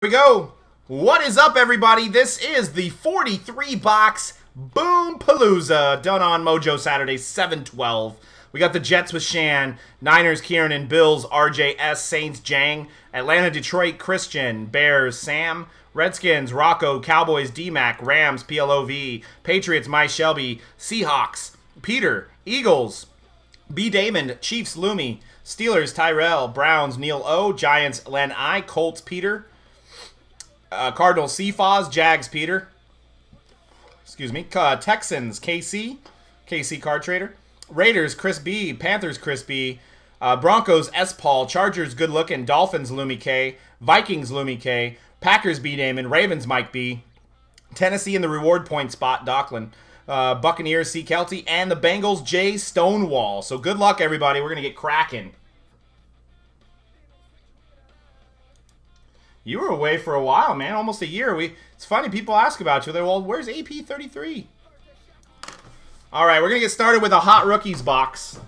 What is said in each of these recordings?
we go. What is up, everybody? This is the 43-box Boom Palooza done on Mojo Saturday, 7/12. We got the Jets with Shan, Niners, Kieran, Bills, RJS, Saints, Jang, Atlanta, Detroit, Christian, Bears, Sam, Redskins, Rocco, Cowboys, D-Mac, Rams, PLOV, Patriots, My Shelby, Seahawks, Peter, Eagles, B. Damon, Chiefs, Lumi, Steelers, Tyrell, Browns, Neil O, Giants, Len I, Colts, Peter, Cardinals, Cephas, Jags, Peter, excuse me, Texans, KC Card Trader, Raiders, Chris B, Panthers, Chris B, Broncos, S. Paul, Chargers, Good Looking, Dolphins, Lumi K, Vikings, Lumi K, Packers, B. Damon, Ravens, Mike B, Tennessee in the reward point spot, Docklin, Buccaneers, C. Kelty, and the Bengals, J. Stonewall. So good luck, everybody. We're going to get cracking. You were away for a while, man. Almost a year. It's funny, people ask about you. They're, well, where's AP33? All right, we're going to get started with a Hot Rookies box.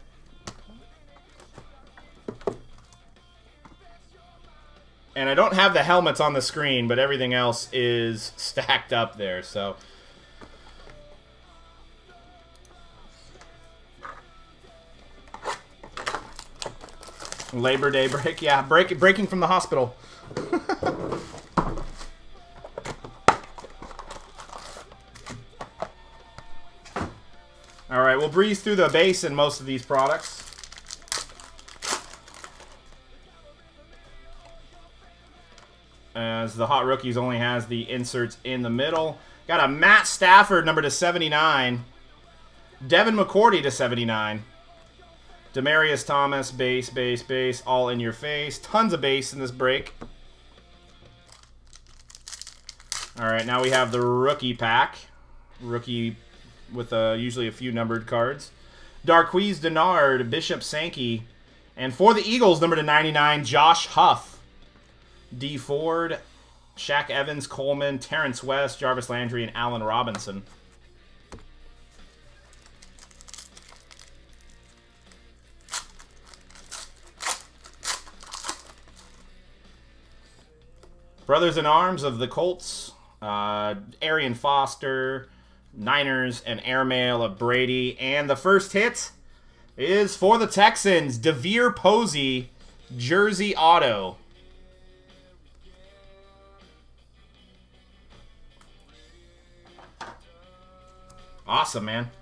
And I don't have the helmets on the screen, but everything else is stacked up there, so... Labor Day break. Yeah, breaking from the hospital. All right, we'll breeze through the base in most of these products. As the Hot Rookies only has the inserts in the middle. Got a Matt Stafford number /79. Devin McCourty /79. Demarius Thomas, base, all in your face. Tons of base in this break. All right, now we have the rookie pack. Rookie with usually a few numbered cards. Darqueze Dennard, Bishop Sankey. And for the Eagles, number /99, Josh Huff. D. Ford, Shaq Evans, Coleman, Terrence West, Jarvis Landry, and Allen Robinson. Brothers in Arms of the Colts, Arian Foster, Niners, and Airmail of Brady. And the first hit is for the Texans, DeVere Posey, Jersey Auto. Awesome, man.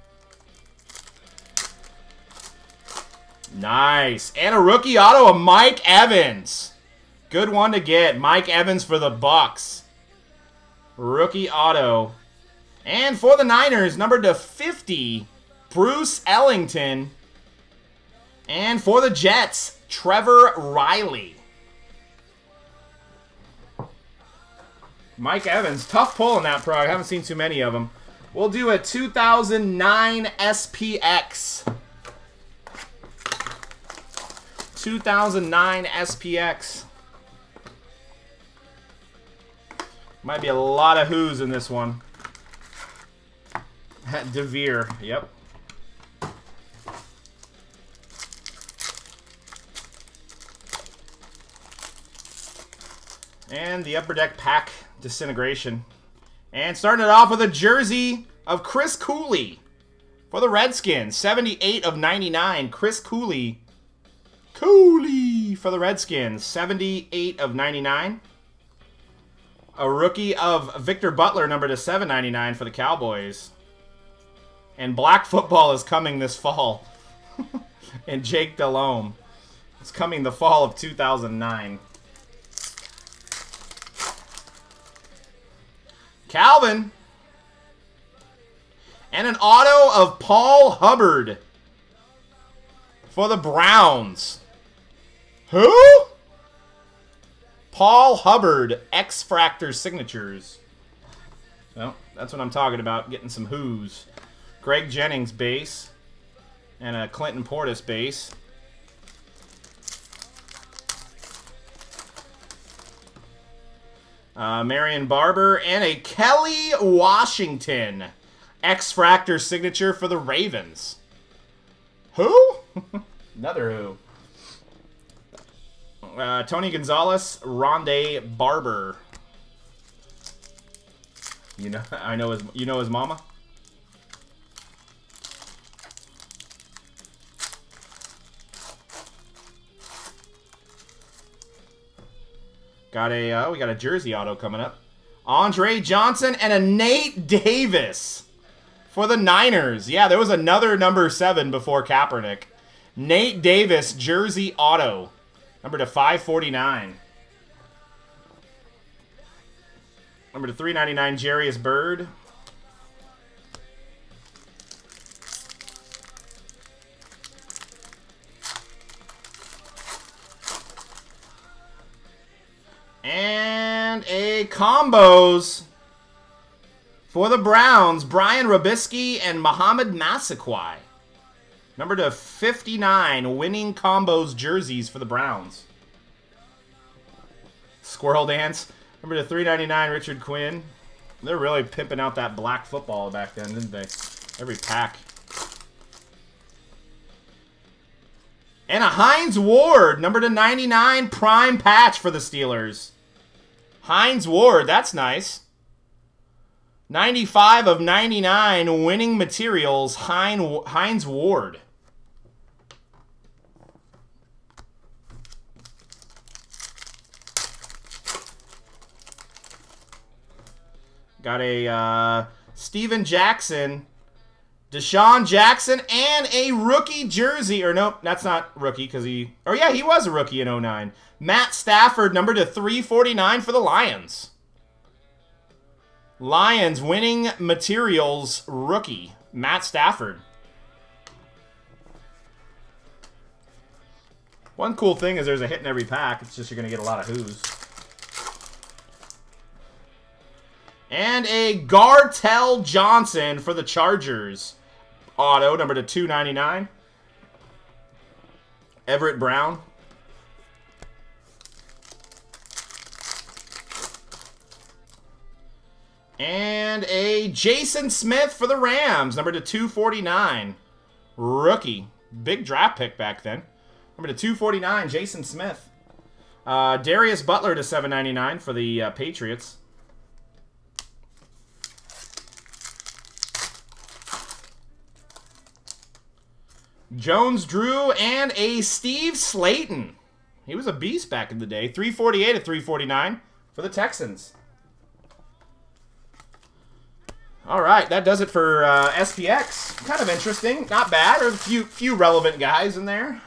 Nice. And a rookie auto of Mike Evans. Good one to get. Mike Evans for the Bucks. Rookie auto. And for the Niners, number /50, Bruce Ellington. And for the Jets, Trevor Riley. Mike Evans. Tough pull in that pro. I haven't seen too many of them. We'll do a 2009 SPX. 2009 SPX. Might be a lot of who's in this one. DeVere, yep. And the Upper Deck pack disintegration. And starting it off with a jersey of Chris Cooley for the Redskins. 78 of 99. Chris Cooley. Cooley for the Redskins. 78 of 99. A rookie of Victor Butler, number /799 for the Cowboys. And Black Football is coming this fall. And Jake Delhomme. It's coming the fall of 2009. Calvin. And an auto of Paul Hubbard for the Browns. Who? Paul Hubbard, X-Fractor Signatures. Well, that's what I'm talking about, getting some who's. Greg Jennings base. And a Clinton Portis base. Marion Barber, and a Kelly Washington X-Fractor signature for the Ravens. Who? Another who. Tony Gonzalez, Rondé Barber. You know, you know his mama. Got a we got a jersey auto coming up. Andre Johnson and a Nate Davis for the Niners. Yeah, there was another number 7 before Kaepernick. Nate Davis jersey auto, number to 549. Number to 399, Jarius Byrd. And a combos for the Browns, Brian Robisky and Muhammad Massaquoi. Number to 59, winning combos jerseys for the Browns. Squirrel Dance. Number to 399, Richard Quinn. They're really pimping out that black football back then, didn't they? Every pack. And a Hines Ward, number to 99, prime patch for the Steelers. Hines Ward, that's nice. 95 of 99, winning materials, Hines Ward. Got a Steven Jackson, Deshaun Jackson, and a rookie jersey. Or nope, that's not rookie because he... Or yeah, he was a rookie in 09. Matt Stafford, number to 349 for the Lions. Lions winning materials rookie, Matt Stafford. One cool thing is there's a hit in every pack. It's just you're going to get a lot of who's. And a Gartell Johnson for the Chargers. Auto, number to 299. Everett Brown. And a Jason Smith for the Rams, number to 249. Rookie. Big draft pick back then. Number to 249, Jason Smith. Darius Butler to 799 for the Patriots. Jones Drew and a Steve Slayton. He was a beast back in the day. 348 to 349 for the Texans. All right, that does it for SPX. Kind of interesting. Not bad. There's a few relevant guys in there.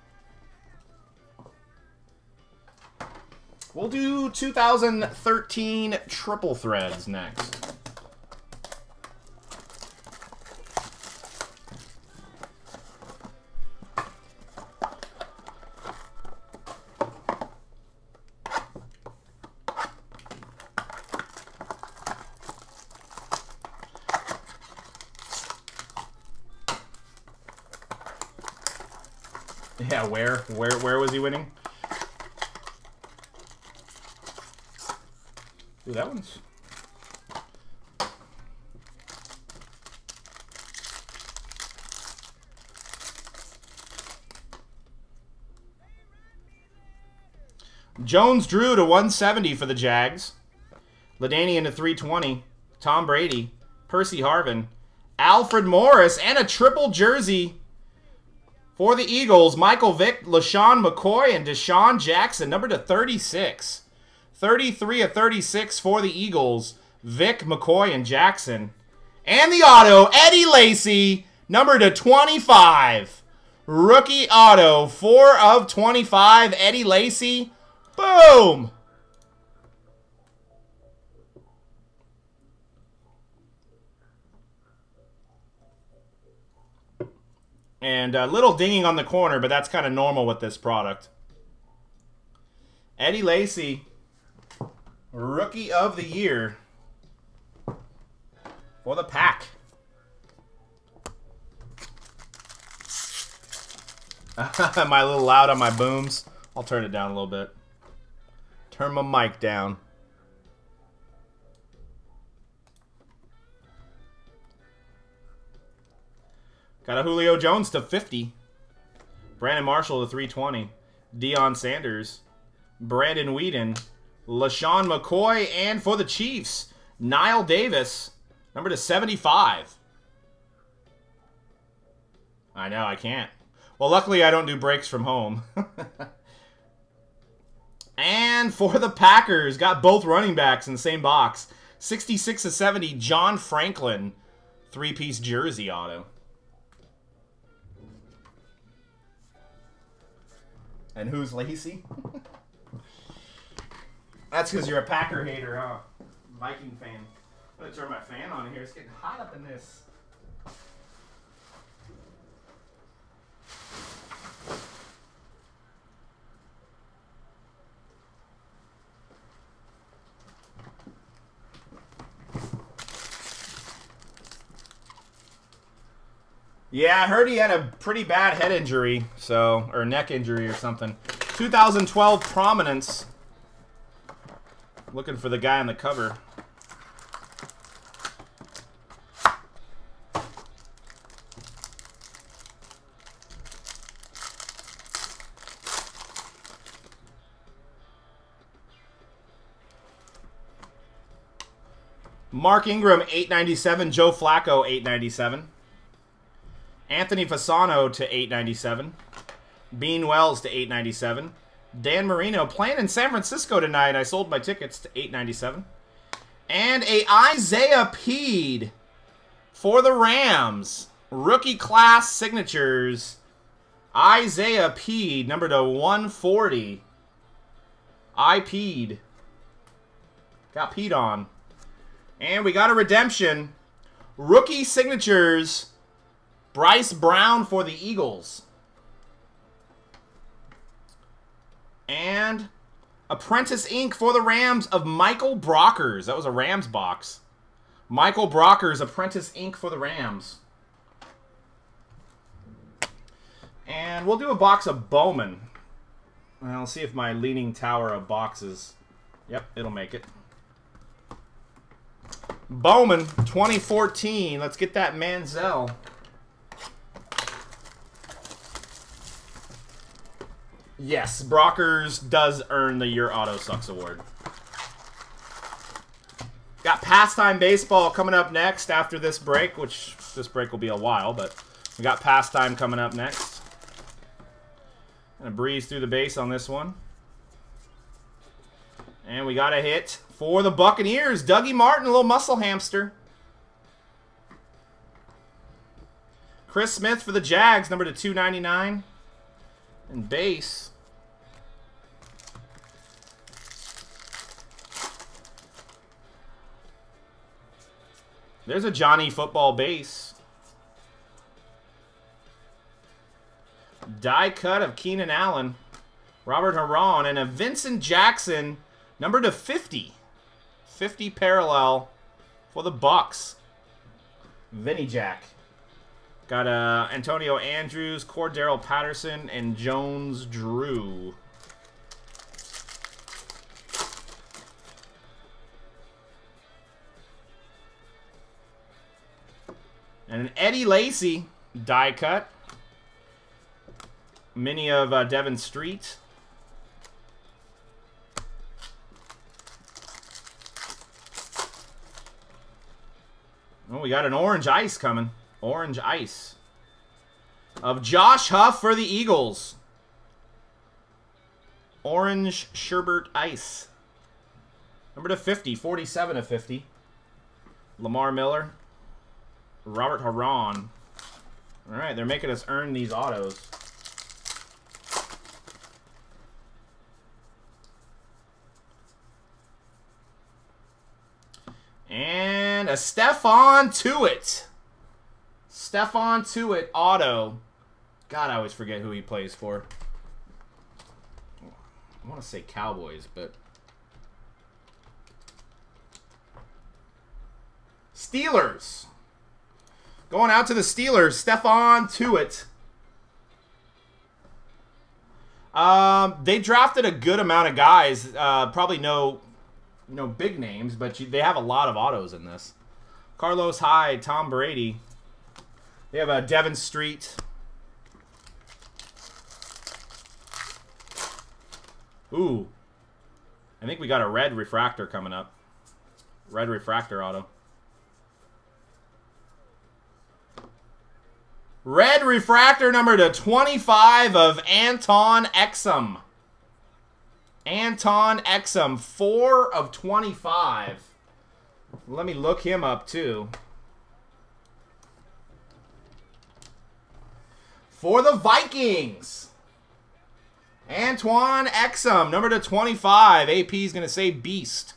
We'll do 2013 Triple Threads next. Yeah, where was he winning? Ooh, that one's... Jones Drew to 170 for the Jags. LaDainian to 320. Tom Brady. Percy Harvin. Alfred Morris. And a triple jersey for the Eagles. Michael Vick, LaShawn McCoy, and Deshaun Jackson. Number to 36. 33 of 36 for the Eagles. Vick, McCoy, and Jackson. And the auto, Eddie Lacy. Number to 25. Rookie auto. 4 of 25. Eddie Lacy. Boom! And a little dinging on the corner, but that's kind of normal with this product. Eddie Lacy, Rookie of the Year for the pack. Am I a little loud on my booms? I'll turn it down a little bit. Turn my mic down. Got a Julio Jones to 50. Brandon Marshall to 320. Deion Sanders. Brandon Whedon, LaShawn McCoy, and for the Chiefs, Knile Davis, number /75. I know, I can't. Well, luckily I don't do breaks from home. And for the Packers, got both running backs in the same box. 66/70, John Franklin, 3-piece jersey auto. And who's Lacey? That's because you're a Packer hater, huh? Viking fan. I'm going to turn my fan on here. It's getting hot up in this. Yeah, I heard he had a pretty bad head injury, so, or neck injury or something. 2012 Prominence. Looking for the guy on the cover. Mark Ingram, 897. Joe Flacco, 897. Anthony Fasano to 897. Bean Wells to 897. Dan Marino playing in San Francisco tonight. I sold my tickets to 897. And a Isaiah Peed for the Rams. Rookie class signatures. Isaiah Peed, number /140. I peed. Got peed on. And we got a redemption. Rookie signatures. Bryce Brown for the Eagles. And Apprentice Ink for the Rams of Michael Brockers. That was a Rams box. Michael Brockers, Apprentice Ink for the Rams. And we'll do a box of Bowman. And I'll see if my Leaning Tower of boxes... Yep, it'll make it. Bowman, 2014. Let's get that Manziel. Yes, Brockers does earn the Your Auto Sucks award. Got Pastime Baseball coming up next after this break, which this break will be a while, but we got Pastime coming up next. Gonna breeze through the base on this one. And we got a hit for the Buccaneers. Dougie Martin, a little muscle hamster. Chris Smith for the Jags, number /299. And base. There's a Johnny Football base. Die cut of Keenan Allen. Robert Haran. And a Vincent Jackson, number /50. 50 parallel for the Bucks. Vinny Jack. Got Antonio Andrews, Cordero Patterson, and Jones Drew. And an Eddie Lacy die cut. Mini of Devin Street. Oh, we got an orange ice coming. Orange ice. Of Josh Huff for the Eagles. Orange Sherbert ice. Number /50. 47/50. Lamar Miller. Robert Haran. Alright, they're making us earn these autos. And a Stephon Tuitt. Stephon Tuitt auto. God, I always forget who he plays for. I want to say Cowboys, but... Steelers. Going out to the Steelers. Stephon Tuitt. They drafted a good amount of guys. Probably no big names, but they have a lot of autos in this. Carlos Hyde, Tom Brady. They have a Devin Street. Ooh, I think we got a red refractor coming up. Red refractor auto. Red refractor number to 25 of Anton Exum. Anton Exum, 4 of 25. Let me look him up too. For the Vikings, Antoine Exum, number to 25. AP is going to say beast.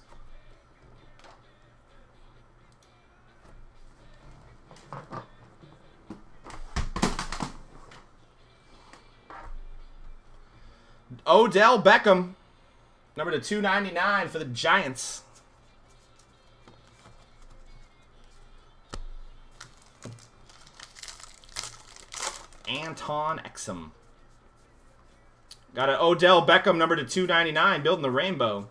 Odell Beckham, number to 299 for the Giants. Anton Exum. Got an Odell Beckham number to 299, building the rainbow.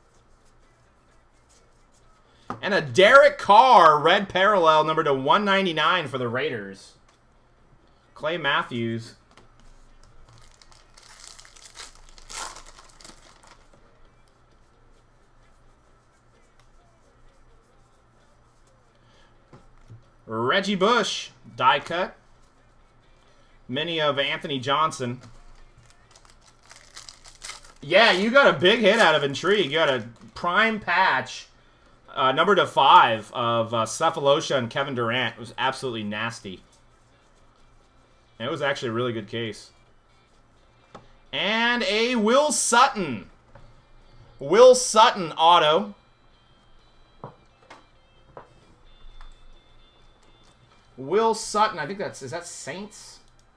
And a Derek Carr red parallel number to 199 for the Raiders. Clay Matthews. Reggie Bush die cut. Mini of Anthony Johnson. Yeah, you got a big hit out of Intrigue. You got a prime patch, number to 5 of Cephalosha and Kevin Durant. It was absolutely nasty. And it was actually a really good case. And a Will Sutton. Will Sutton auto. Will Sutton, I think is that Saints?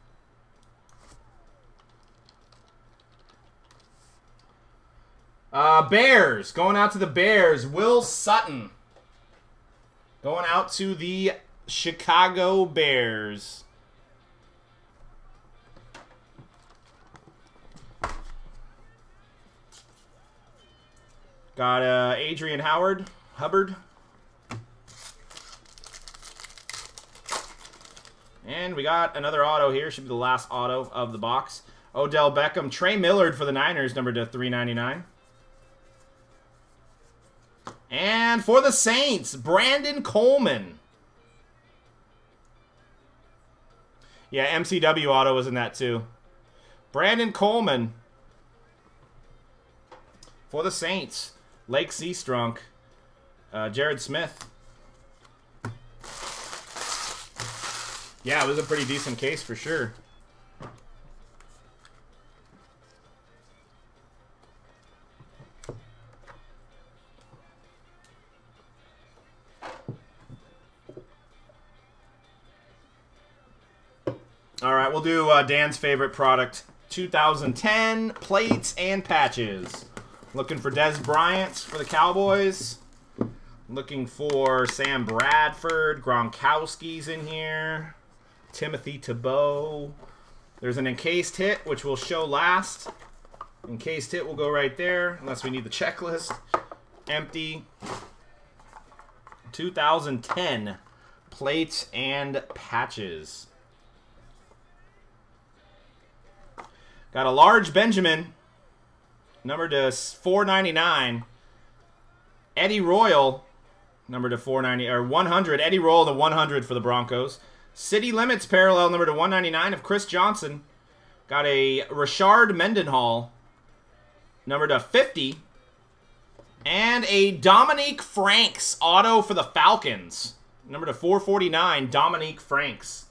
Bears. Going out to the Bears. Will Sutton. Going out to the Chicago Bears. Got Adrian Hubbard. And we got another auto here. Should be the last auto of the box. Odell Beckham. Trey Millard for the Niners, number to 399. And for the Saints, Brandon Coleman. Yeah, MCW auto was in that too. Brandon Coleman. For the Saints, Lake Seastrunk. Jared Smith. Yeah, it was a pretty decent case for sure. All right, we'll do Dan's favorite product, 2010 plates and patches. Looking for Dez Bryant for the Cowboys. Looking for Sam Bradford. Gronkowski's in here. Timothy Tebow. There's an encased hit, which we'll show last. Encased hit will go right there, unless we need the checklist. Empty. 2010 plates and patches. Got a large Benjamin, number to 499. Eddie Royal, number to 490 or 100. Eddie Royal to 100 for the Broncos. City Limits parallel number to 199 of Chris Johnson. Got a Rashard Mendenhall, number to 50. And a Dominique Franks auto for the Falcons, number to 449. Dominique Franks.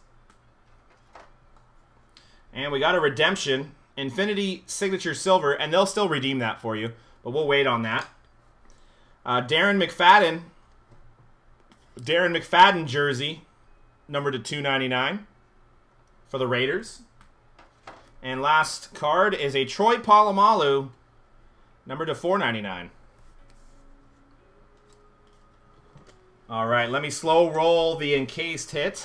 And we got a redemption. Infinity Signature Silver, and they'll still redeem that for you, but we'll wait on that. Darren McFadden jersey, number to 299 for the Raiders. And last card is a Troy Polamalu, number to 499. All right, let me slow roll the encased hit.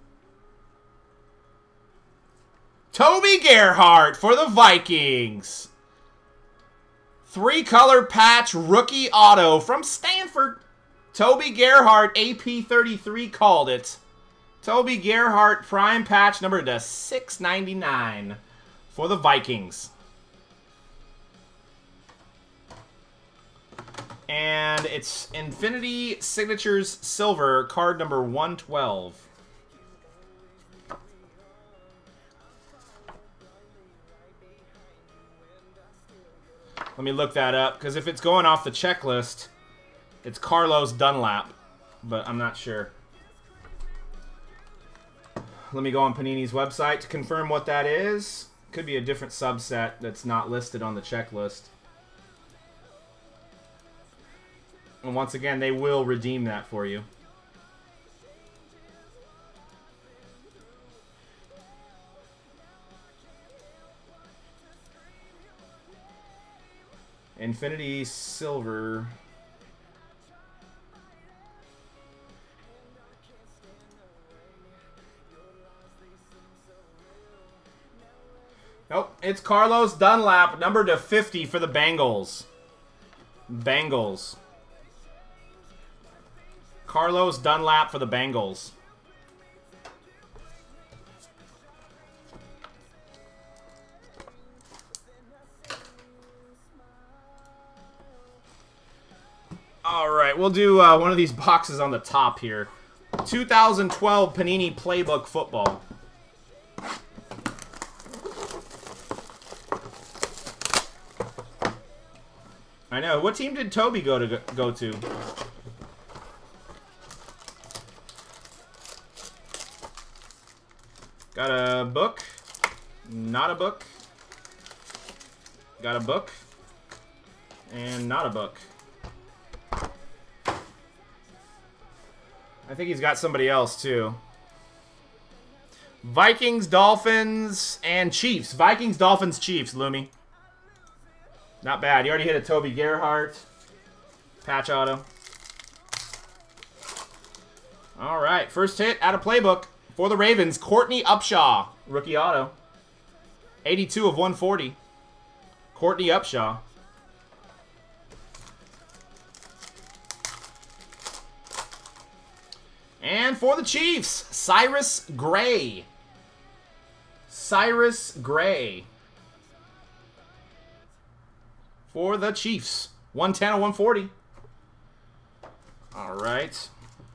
Toby Gerhart for the Vikings. 3-color patch rookie auto from Stanford. Toby Gerhart, AP33 called it. Toby Gerhart prime patch number to 699 for the Vikings. And it's Infinity Signatures Silver, card number 112. Let me look that up, because if it's going off the checklist, it's Carlos Dunlap, but I'm not sure. Let me go on Panini's website to confirm what that is. Could be a different subset that's not listed on the checklist. And once again, they will redeem that for you. Infinity Silver. Nope, it's Carlos Dunlap, number to 50 for the Bengals. Bengals. Carlos Dunlap for the Bengals. All right, we'll do one of these boxes on the top here. 2012 Panini Playbook Football. I know. What team did Toby go to? Got a book. Not a book. Got a book. And not a book. I think he's got somebody else, too. Vikings, Dolphins, and Chiefs. Vikings, Dolphins, Chiefs, Lumi. Not bad. You already hit a Toby Gerhart. Patch auto. All right. First hit out of Playbook for the Ravens. Courtney Upshaw. Rookie auto. 82 of 140. Courtney Upshaw. And for the Chiefs, Cyrus Gray. Cyrus Gray. For the Chiefs. 110 of 140. All right.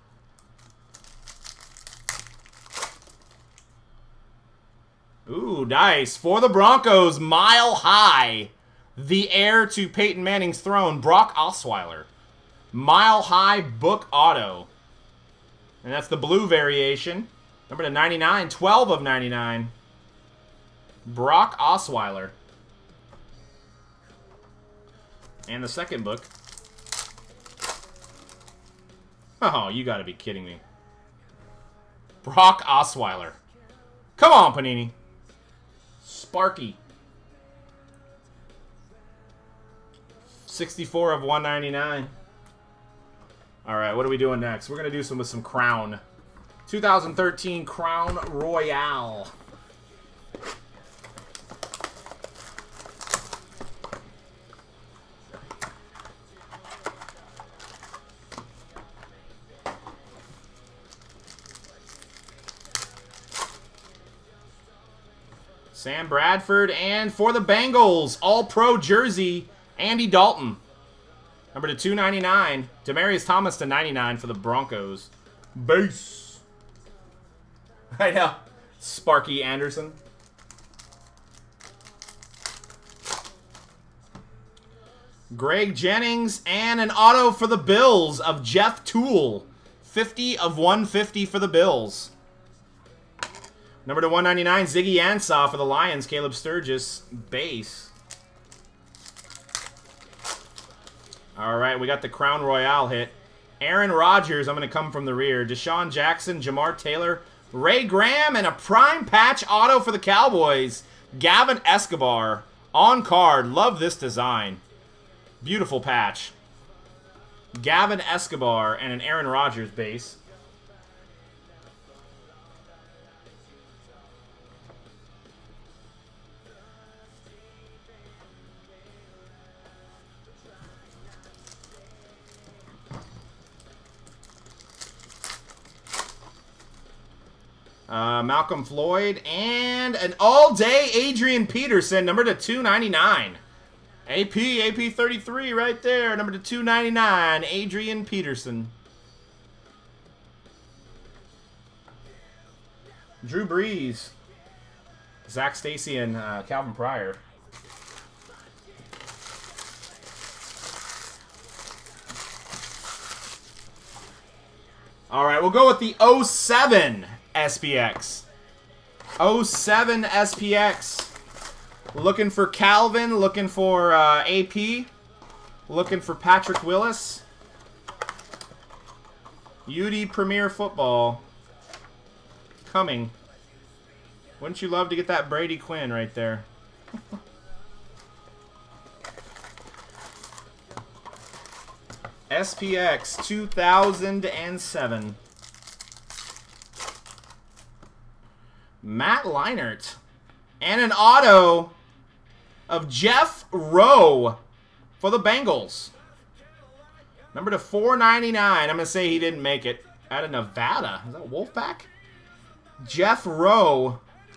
Ooh, nice. For the Broncos, Mile High. The heir to Peyton Manning's throne, Brock Osweiler. Mile High book auto. And that's the blue variation. Number to 99, 12 of 99. Brock Osweiler. And the second book. Oh, you gotta be kidding me. Brock Osweiler. Come on, Panini. Sparky. 64 of 199. Alright, what are we doing next? We're going to do some with some Crown. 2013 Crown Royale. Sam Bradford, and for the Bengals, All-Pro jersey, Andy Dalton. Number to 299. Demaryius Thomas to 99 for the Broncos. Base. I know. Sparky Anderson. Greg Jennings, and an auto for the Bills of Jeff Toole. 50 of 150 for the Bills. Number to 199, Ziggy Ansah for the Lions, Caleb Sturgis. Base. All right, we got the Crown Royale hit. Aaron Rodgers, I'm going to come from the rear. Deshaun Jackson, Jamar Taylor, Ray Graham, and a prime patch auto for the Cowboys. Gavin Escobar on card. Love this design. Beautiful patch. Gavin Escobar and an Aaron Rodgers base. Malcolm Floyd, and an all-day Adrian Peterson, number to 299. AP 33 right there. Number to 299, Adrian Peterson. Drew Brees. Zach Stacy and Calvin Pryor. All right, we'll go with the 07 SPX. 07 SPX. Looking for Calvin, looking for AP, looking for Patrick Willis. UD Premier Football. Coming. Wouldn't you love to get that Brady Quinn right there? SPX 2007. Matt Leinart. And an auto of Jeff Rowe for the Bengals. Number to 499. I'm going to say he didn't make it. Out of Nevada. Is that Wolfpack? Jeff Rowe.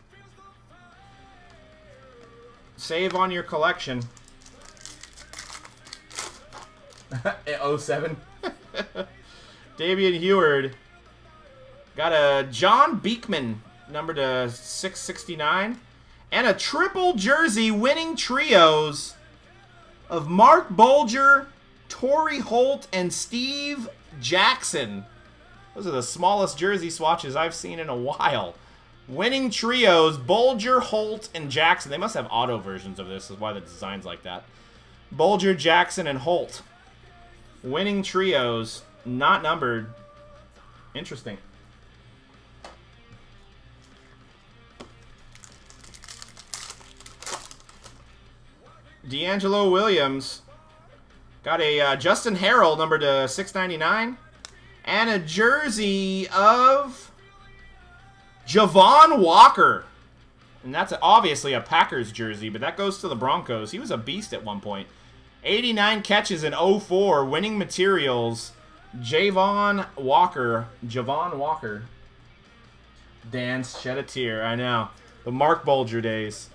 Save on your collection. 07. Davian Heward. Got a John Beekman, number to 669. And a triple jersey winning trios of Mark Bulger, Torrey Holt, and Steve Jackson. Those are the smallest jersey swatches I've seen in a while. Winning trios, Bulger, Holt, and Jackson. They must have auto versions of this, is why the design's like that. Bulger, Jackson, and Holt. Winning trios, not numbered. Interesting. D'Angelo Williams. Got a Justin Harrell, number to 699. And a jersey of Javon Walker. And that's obviously a Packers jersey, but that goes to the Broncos. He was a beast at one point. 89 catches in 04. Winning materials. Javon Walker. Dance, shed a tear. I know. The Mark Bulger days.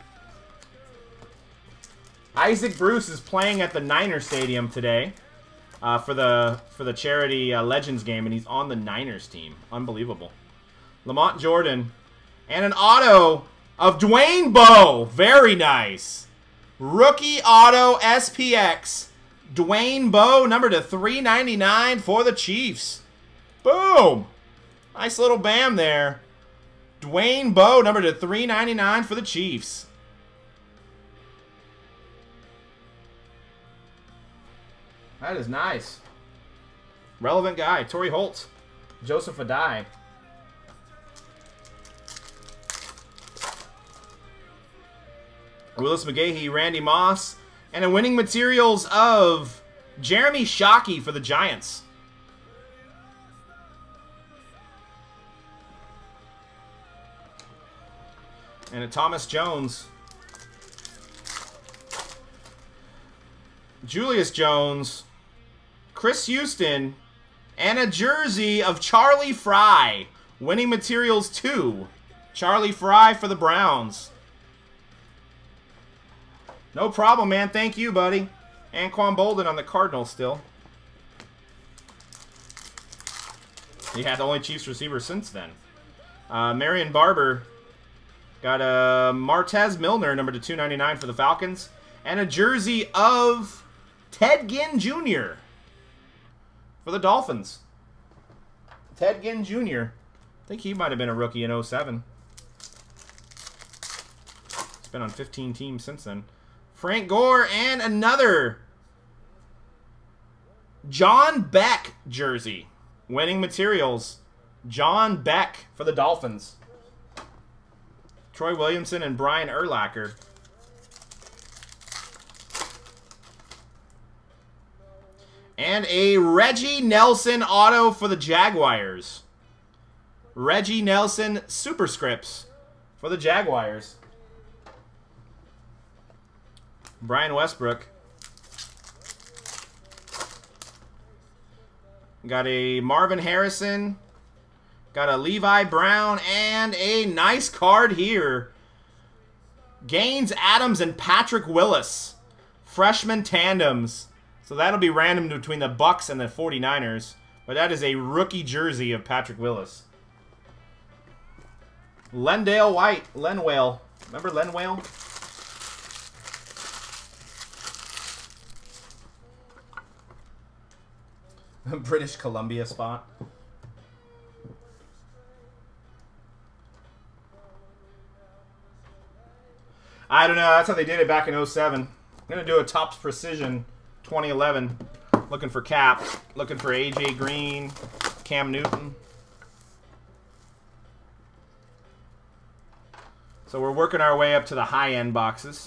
Isaac Bruce is playing at the Niner Stadium today for the charity Legends game, and he's on the Niners team. Unbelievable. Lamont Jordan. And an auto of Dwayne Bowe. Very nice. Rookie auto SPX. Dwayne Bowe, number to 399 for the Chiefs. Boom. Nice little bam there. Dwayne Bowe, number to 399 for the Chiefs. That is nice. Relevant guy. Torrey Holt. Joseph Adai. Willis McGahee, Randy Moss. And a winning materials of Jeremy Shockey for the Giants. And a Thomas Jones. Julius Jones. Chris Houston. And a jersey of Charlie Fry. Winning materials 2. Charlie Fry for the Browns. No problem, man. Thank you, buddy. Anquan Bolden on the Cardinals still. He had the only Chiefs receiver since then. Marion Barber. Got a Martez Milner, number to 299 for the Falcons. And a jersey of Ted Ginn Jr. for the Dolphins. Ted Ginn Jr. I think he might have been a rookie in 07. He's been on 15 teams since then. Frank Gore and another John Beck jersey. Winning materials. John Beck for the Dolphins. Troy Williamson and Brian Urlacher. And a Reggie Nelson auto for the Jaguars. Reggie Nelson superscripts for the Jaguars. Brian Westbrook. Got a Marvin Harrison. Got a Levi Brown. And a nice card here. Gaines, Adams, and Patrick Willis Freshman tandems. So that'll be random between the Bucks and the 49ers. But that is a rookie jersey of Patrick Willis. Lendale White. Len Whale. Remember Len Whale? British Columbia spot. I don't know. That's how they did it back in 07. I'm going to do a Topps Precision 2011. Looking for Cap. Looking for AJ Green. Cam Newton. So we're working our way up to the high-end boxes.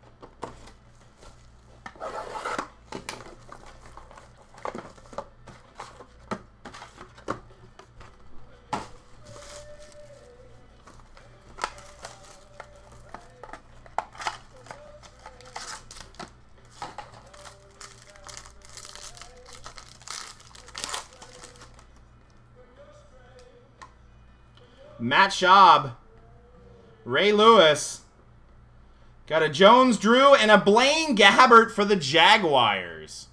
Matt Schaub, Ray Lewis, got a Jones Drew and a Blaine Gabbert for the Jaguars.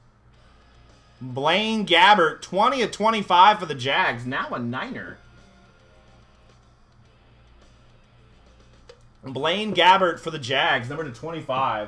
Blaine Gabbert, 20 of 25 for the Jags, now a Niner. Blaine Gabbert for the Jags, number to 25.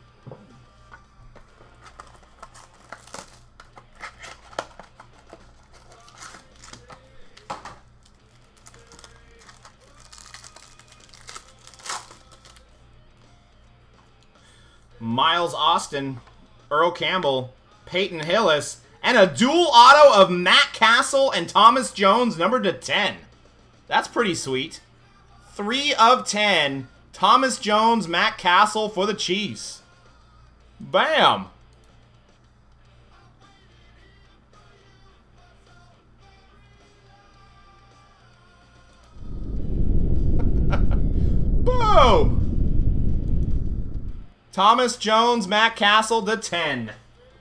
Miles Austin, Earl Campbell, Peyton Hillis, and a dual auto of Matt Castle and Thomas Jones, numbered to 10. That's pretty sweet. 3 of 10, Thomas Jones, Matt Castle for the Chiefs. Bam! Boom! Thomas Jones, Matt Castle to 10.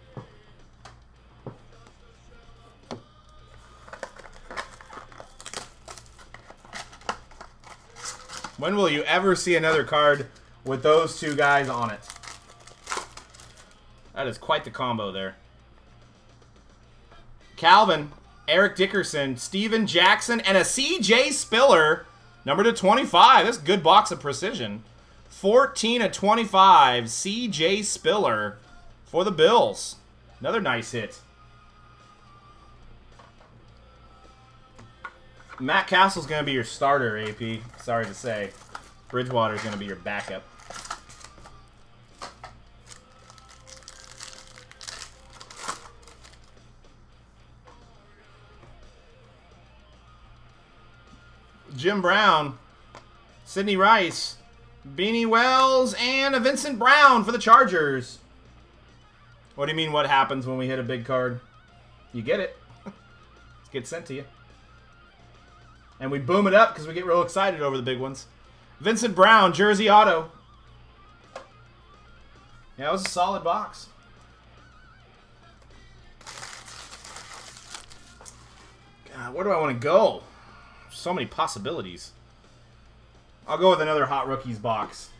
When will you ever see another card with those two guys on it? That is quite the combo there. Calvin, Eric Dickerson, Steven Jackson, and a CJ Spiller, number to 25. That's a good box of precision. 14 of 25, CJ Spiller for the Bills. Another nice hit. Matt Castle's going to be your starter, AP. Sorry to say. Bridgewater's going to be your backup. Jim Brown, Sidney Rice, Beanie Wells, and a Vincent Brown for the Chargers. What do you mean, what happens when we hit a big card? You get it. It gets sent to you. And we boom it up because we get real excited over the big ones. Vincent Brown, jersey auto. Yeah, it was a solid box. God, where do I want to go? So many possibilities. I'll go with another Hot Rookies box.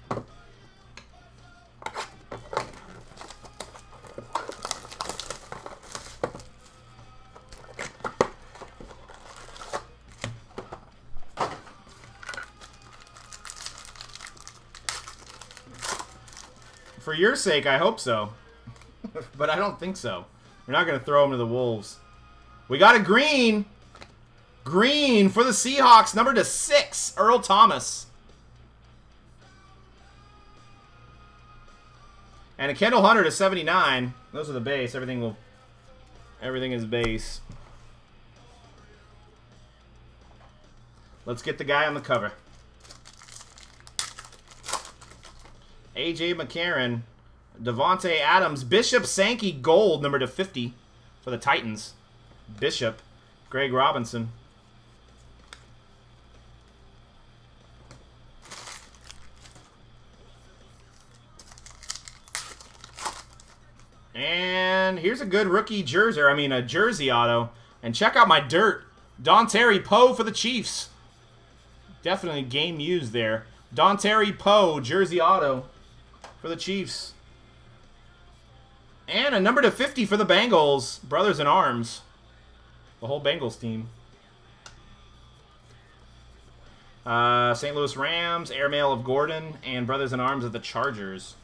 For your sake, I hope so. But I don't think so. We're not going to throw them to the Wolves. We got a green. Green for the Seahawks, number to 6, Earl Thomas. And a Kendall Hunter to 79. Those are the base. Everything is base. Let's get the guy on the cover. A.J. McCarron, Devontae Adams, Bishop Sankey gold, number to 50 for the Titans. Bishop, Greg Robinson. And here's a good rookie jersey, a jersey auto. And check out my dirt. Dontari Poe for the Chiefs. Definitely game used there. Dontari Poe, jersey auto for the Chiefs. And a number to 50 for the Bengals. Brothers in Arms. The whole Bengals team. St. Louis Rams, airmail of Gordon, and Brothers in Arms of the Chargers.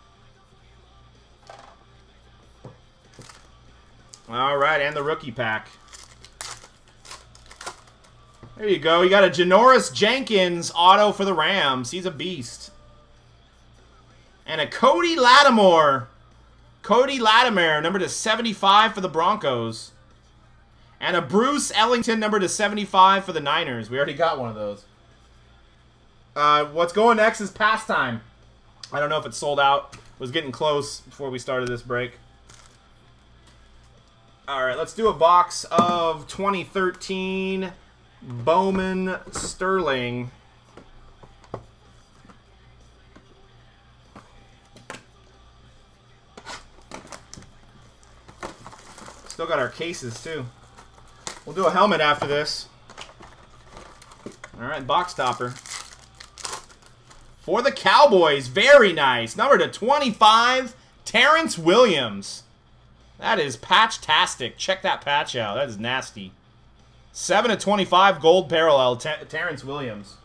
All right, and the rookie pack. There you go. You got a Janoris Jenkins auto for the Rams. He's a beast. And a Cody Lattimore. Cody Latimer, number to 75 for the Broncos. And a Bruce Ellington, number to 75 for the Niners. We already got one of those. What's going next is Pastime. I don't know if it's sold out. It was getting close before we started this break. All right, let's do a box of 2013 Bowman Sterling. Still got our cases, too. We'll do a helmet after this. All right, box topper. For the Cowboys, very nice. Number to 25, Terrence Williams. That is patch-tastic. Check that patch out. That is nasty. 7 to 25, gold parallel, Terrence Williams.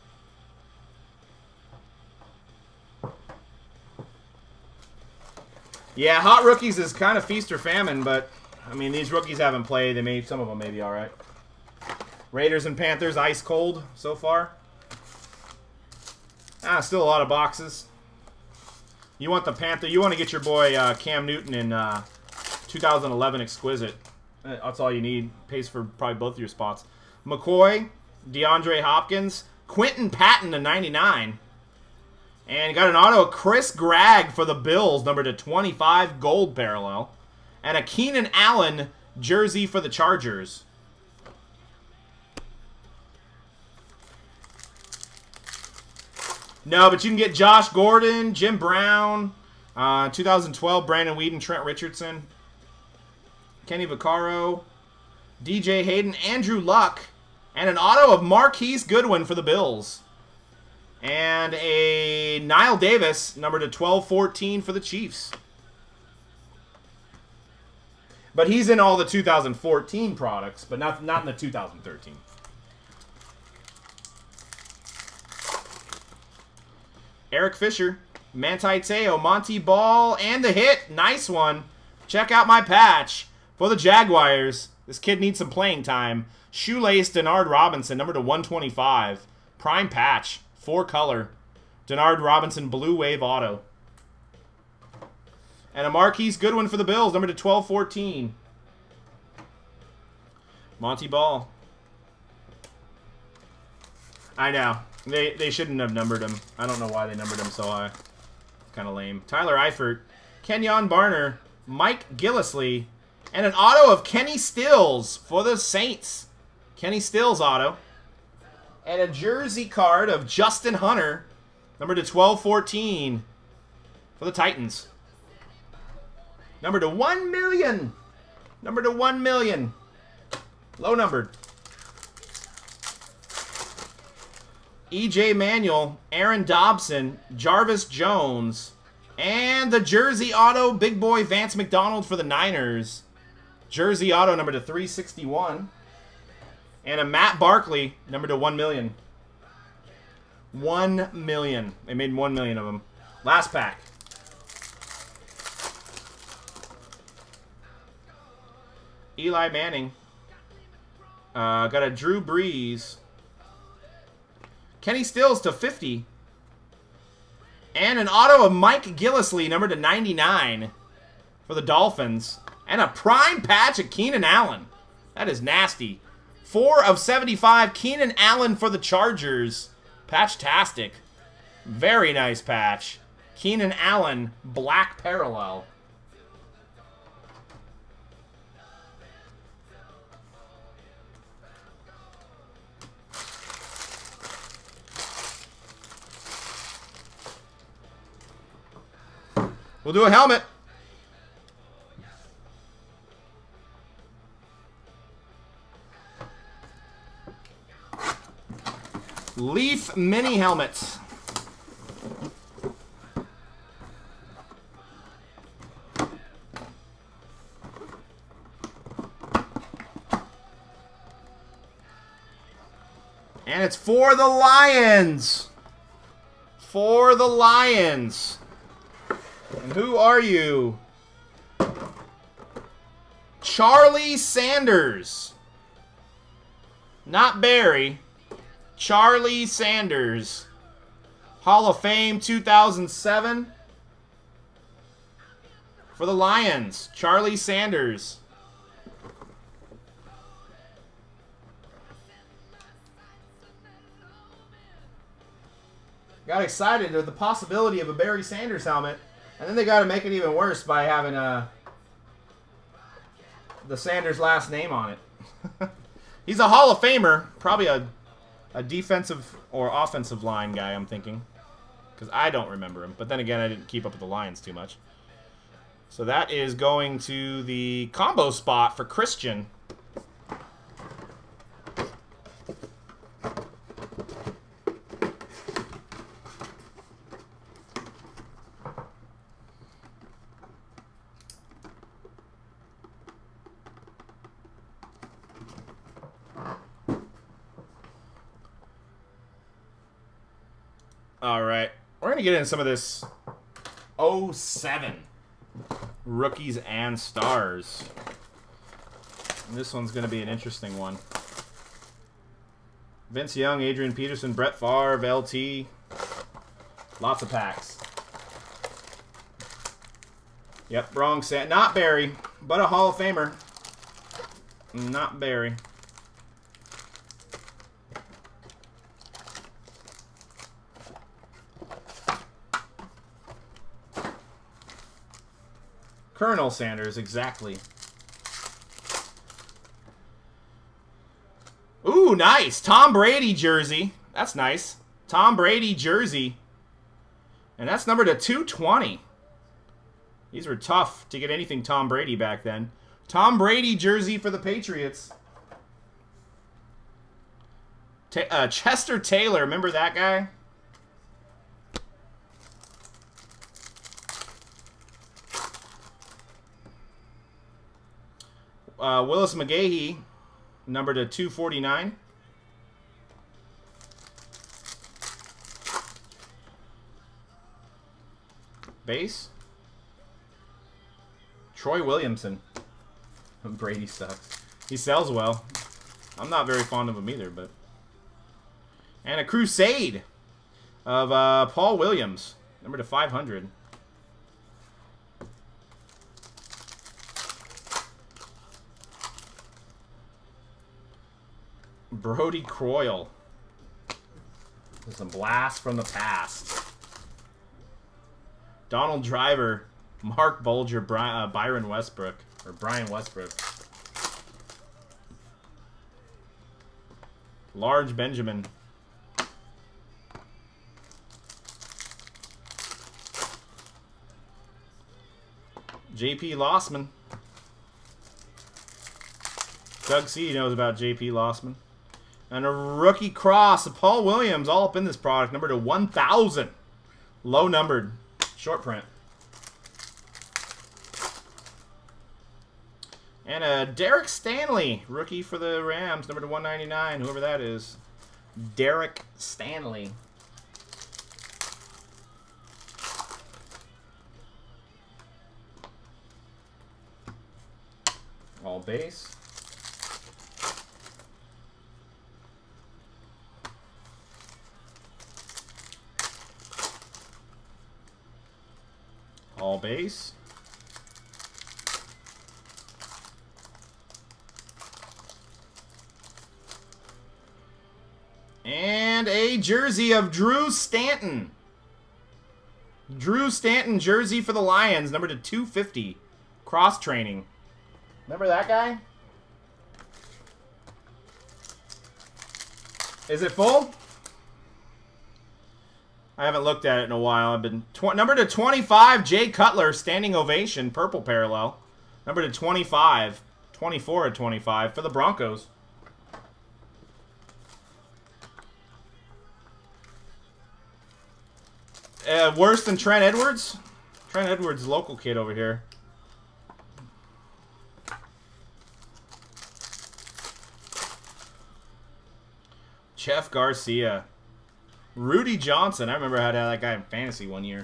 Yeah, Hot Rookies is kind of feast or famine, but, I mean, these rookies haven't played. Some of them may be all right. Raiders and Panthers, ice cold so far. Still a lot of boxes. You want the Panther. You want to get your boy Cam Newton in 2011 Exquisite. That's all you need. Pays for probably both of your spots. McCoy, DeAndre Hopkins, Quentin Patton to 99. And you got an auto of Chris Gregg for the Bills, number to 25, gold parallel. And a Keenan Allen jersey for the Chargers. No, but you can get Josh Gordon, Jim Brown, 2012, Brandon Weeden, Trent Richardson, Kenny Vaccaro, DJ Hayden, Andrew Luck, and an auto of Marquise Goodwin for the Bills. And a Niall Davis, number to 12-14 for the Chiefs. But he's in all the 2014 products, but not in the 2013. Eric Fisher, Manti Te'o, Monty Ball, and the hit. Nice one. Check out my patch for the Jaguars. This kid needs some playing time. Shoelace Denard Robinson, number to 125. Prime patch, 4-color. Denard Robinson, Blue Wave auto. And a Marquise Goodwin for the Bills, number to 12-14. Monty Ball. I know. They shouldn't have numbered him. I don't know why they numbered him so high. Kind of lame. Tyler Eifert, Kenyon Barner, Mike Gillislee, and an auto of Kenny Stills for the Saints. Kenny Stills auto. And a jersey card of Justin Hunter, number to 12-14 for the Titans. Number to 1 million. Number to 1 million. Low numbered. E.J. Manuel, Aaron Dobson, Jarvis Jones, and the jersey auto, big boy Vance McDonald for the Niners. Jersey auto, number to 361. And a Matt Barkley, number to 1 million. 1 million. They made 1 million of them. Last pack. Eli Manning. Got a Drew Brees. Kenny Stills to 50. And an auto of Mike Gillislee, number to 99 for the Dolphins. And a prime patch of Keenan Allen. That is nasty. 4 of 75, Keenan Allen for the Chargers. Patch-tastic. Very nice patch. Keenan Allen, black parallel. We'll do a helmet. Leaf mini helmets. And it's for the Lions. For the Lions. And who are you? Charlie Sanders. Not Barry. Charlie Sanders. Hall of Fame 2007. For the Lions. Charlie Sanders. Got excited with the possibility of a Barry Sanders helmet. And then they got to make it even worse by having the Sanders last name on it. He's a Hall of Famer. Probably a defensive or offensive line guy, I'm thinking. Because I don't remember him. But then again, I didn't keep up with the Lions too much. So that is going to the combo spot for Christian. All right, we're going to get into some of this 07 rookies and stars. And this one's going to be an interesting one. Vince Young, Adrian Peterson, Brett Favre, LT. Lots of packs. Yep, wrong set. Not Barry, but a Hall of Famer. Not Barry. Colonel Sanders, exactly. Ooh, nice. Tom Brady jersey. That's nice. Tom Brady jersey. And that's numbered to 220. These were tough to get anything Tom Brady back then. Tom Brady jersey for the Patriots. Chester Taylor, remember that guy? Willis McGahee, numbered to 249. Base. Troy Williamson. Brady sucks. He sells well. I'm not very fond of him either, but. And a Crusade of Paul Williams, numbered to 500. Brody Croyle. There's a blast from the past. Donald Driver, Mark Bulger, Byron Westbrook, or Brian Westbrook. Large Benjamin. J.P. Lossman. Doug C. knows about J.P. Lossman. And a rookie cross of Paul Williams, all up in this product, numbered to 1,000. Low numbered. Short print. And a Derek Stanley, rookie for the Rams, numbered to 199, whoever that is. Derek Stanley. All base. All base. And a jersey of Drew Stanton. Drew Stanton jersey for the Lions, numbered to 250. Cross training. Remember that guy? Is it full? I haven't looked at it in a while. I've been number to 25, Jay Cutler, standing ovation, purple parallel. Number to 25, 24 at 25 for the Broncos. Worse than Trent Edwards? Trent Edwards, local kid over here. Jeff Garcia. Rudy Johnson. I remember I had that guy in fantasy one year.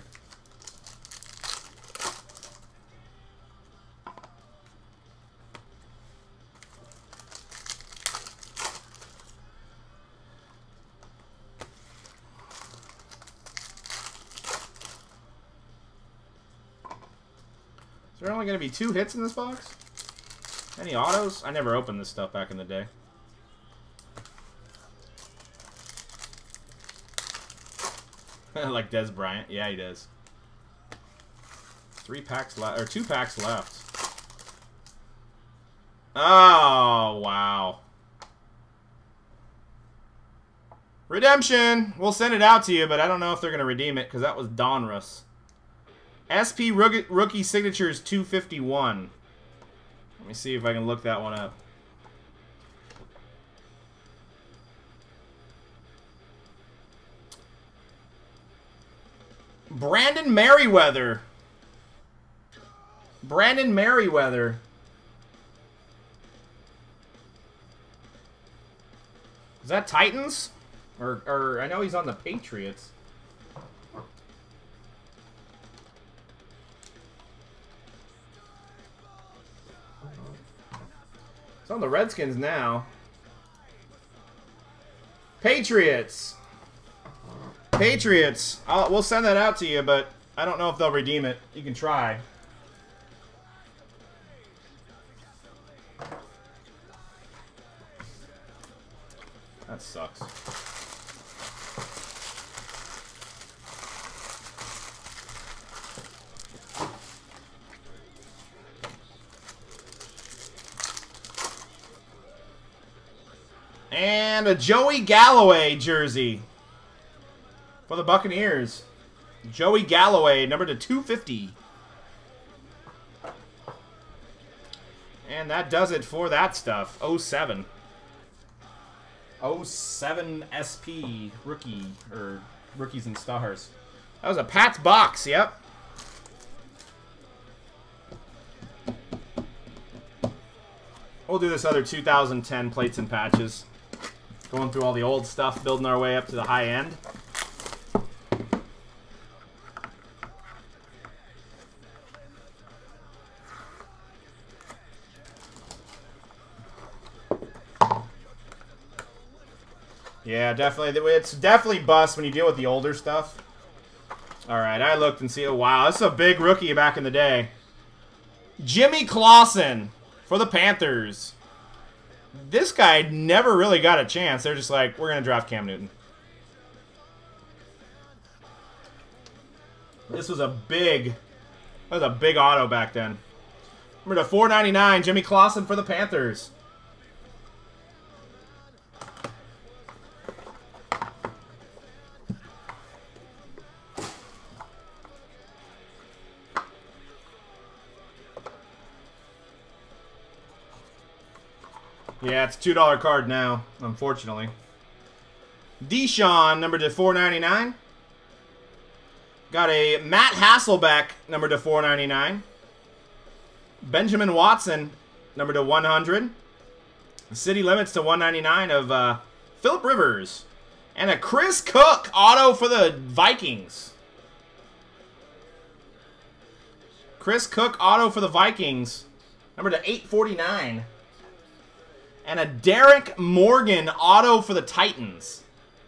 Is there only going to be 2 hits in this box? Any autos? I never opened this stuff back in the day. Like Des Bryant. Yeah, he does. 3 packs left, or 2 packs left. Oh, wow. Redemption. We'll send it out to you, but I don't know if they're going to redeem it because that was Donruss. SP Rookie Signatures 251. Let me see if I can look that one up. Brandon Merriweather. Brandon Merriweather. Is that Titans? Or I know he's on the Patriots. It's on the Redskins now. Patriots. Patriots. We'll send that out to you, but I don't know if they'll redeem it. You can try. That sucks. And a Joey Galloway jersey for the Buccaneers. Joey Galloway, number to 250. And that does it for that stuff. 07. 07 SP rookie, or Rookies and Stars. That was a Pat's box, yep. We'll do this other 2010 plates and patches. Going through all the old stuff, building our way up to the high end. Yeah, definitely. It's definitely bust when you deal with the older stuff. All right, I looked and see. Oh, wow, this is a big rookie back in the day. Jimmy Clausen for the Panthers. This guy never really got a chance. They're just like, we're going to draft Cam Newton. This was a big auto back then. Remember the $4.99, Jimmy Clausen for the Panthers. Yeah, it's a $2 card now, unfortunately. Deshaun, number to 499. Got a Matt Hasselbeck, number to 499. Benjamin Watson, number to 100. City Limits to 199 of Phillip Rivers. And a Chris Cook auto for the Vikings. Chris Cook auto for the Vikings, number to 849. And a Derek Morgan auto for the Titans.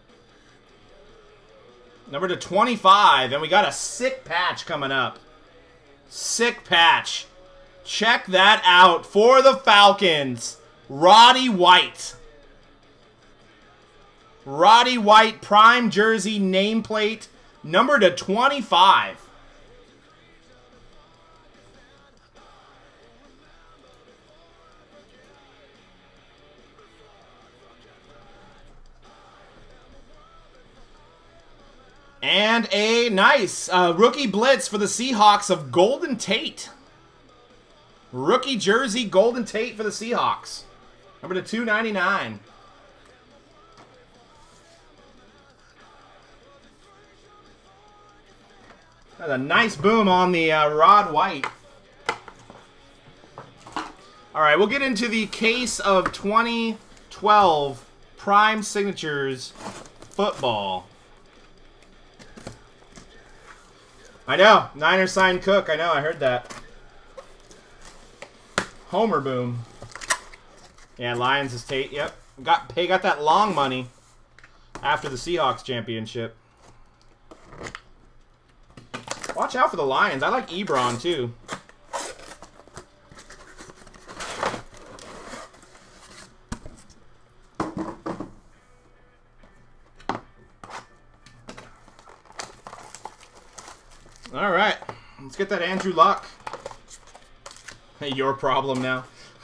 Number to 25. And we got a sick patch coming up. Sick patch. Check that out for the Falcons. Roddy White. Roddy White prime jersey nameplate. Number to 25. And a nice rookie blitz for the Seahawks of Golden Tate. Rookie jersey Golden Tate for the Seahawks. Number to 299. That's a nice boom on the Rod White. All right, we'll get into the case of 2012 Prime Signatures football. I know. Niners signed Cook. I know. I heard that. Homer boom. Yeah, Lions is Tate. Yep. Got that long money after the Seahawks championship. Watch out for the Lions. I like Ebron too. All right, let's get that Andrew Luck. Hey, your problem now.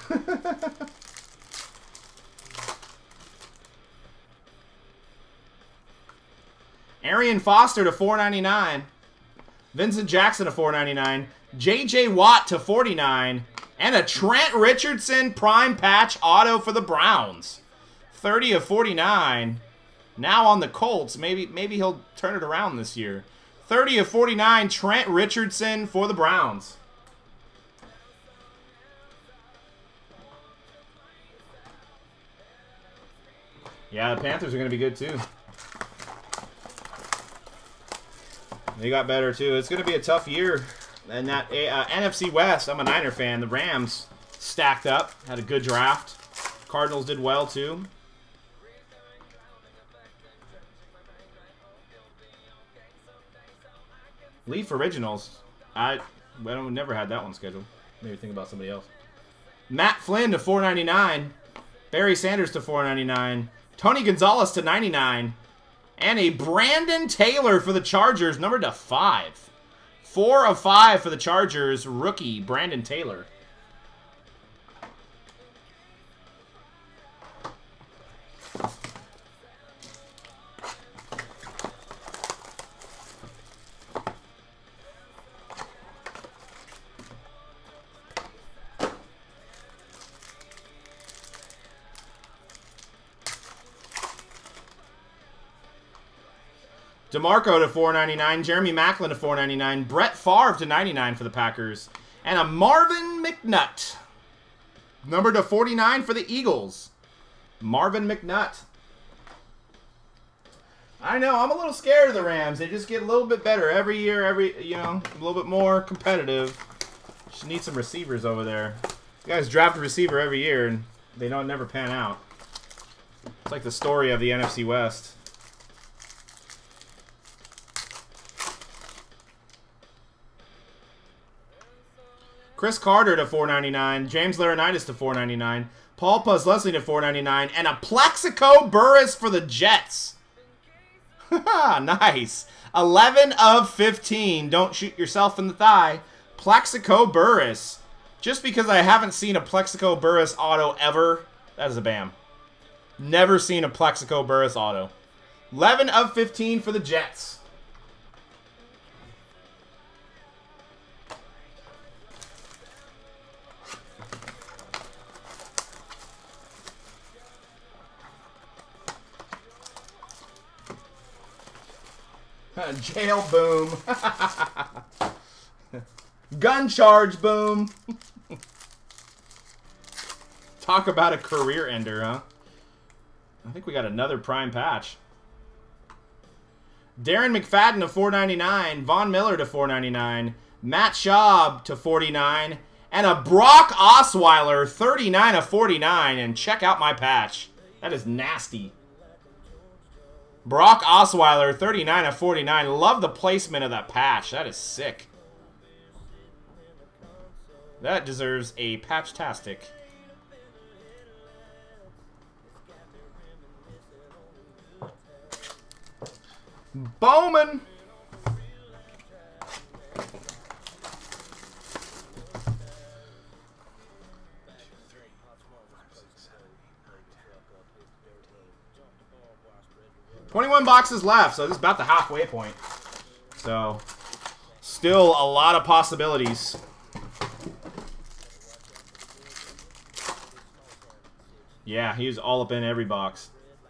Arian Foster to 499. Vincent Jackson to 499. J.J. Watt to 49. And a Trent Richardson prime patch auto for the Browns. 30 of 49. Now on the Colts. Maybe he'll turn it around this year. 30 of 49, Trent Richardson for the Browns. Yeah, the Panthers are going to be good too. They got better too. It's going to be a tough year. And that NFC West, I'm a Niner fan. The Rams stacked up, had a good draft. Cardinals did well too. Leaf Originals. I never had that one scheduled. Maybe think about somebody else. Matt Flynn to 499. Barry Sanders to 499. Tony Gonzalez to 99. And a Brandon Taylor for the Chargers, numbered to 5. 4 of 5 for the Chargers, rookie Brandon Taylor. DeMarco to 499, Jeremy Maclin to 499, Brett Favre to 99 for the Packers, and a Marvin McNutt, numbered to 49 for the Eagles. Marvin McNutt. I know, I'm a little scared of the Rams. They just get a little bit better every year, a little bit more competitive. Just need some receivers over there. You guys draft a receiver every year, and they don't never pan out. It's like the story of the NFC West. Chris Carter to 499, James Laurinaitis to 499, Paul Leslie to 499, and a Plaxico Burress for the Jets. Nice. 11 of 15. Don't shoot yourself in the thigh. Plaxico Burress. Just because I haven't seen a Plaxico Burress auto ever, that is a bam. Never seen a Plaxico Burress auto. 11 of 15 for the Jets. Jail boom. Gun charge boom. Talk about a career ender, huh? I think we got another prime patch. Darren McFadden to 499, Von Miller to 499, Matt Schaub to 49, and a Brock Osweiler 39 of 49. And check out my patch. That is nasty. Brock Osweiler, 39 of 49. Love the placement of that patch. That is sick. That deserves a patch-tastic. Bowman. $21 boxes left, so this is about the halfway point. So, still a lot of possibilities. Yeah, he was all up in every box.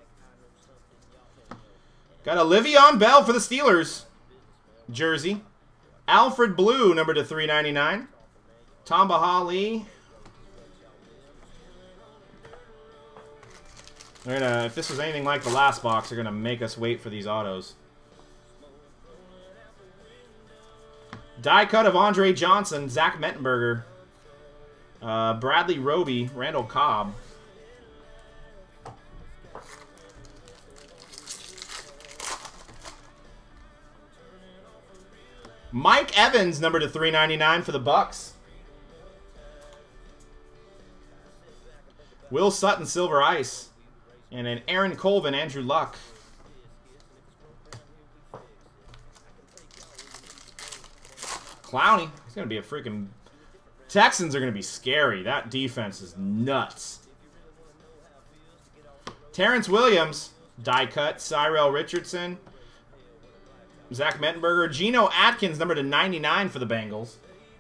Got a Le'Veon Bell for the Steelers. Jersey. Alfred Blue, number to 399. Tamba Hali. They're gonna, if this was anything like the last box, they're gonna make us wait for these autos. Die cut of Andre Johnson, Zach Mettenberger, Bradley Roby, Randall Cobb. Mike Evans, number to 399 for the Bucks. Will Sutton, Silver Ice. And an Aaron Colvin, Andrew Luck. Clowney. He's going to be a freaking... Texans are going to be scary. That defense is nuts. Terrence Williams, die cut. Cyrell Richardson. Zach Mettenberger. Geno Atkins, number to 99 for the Bengals.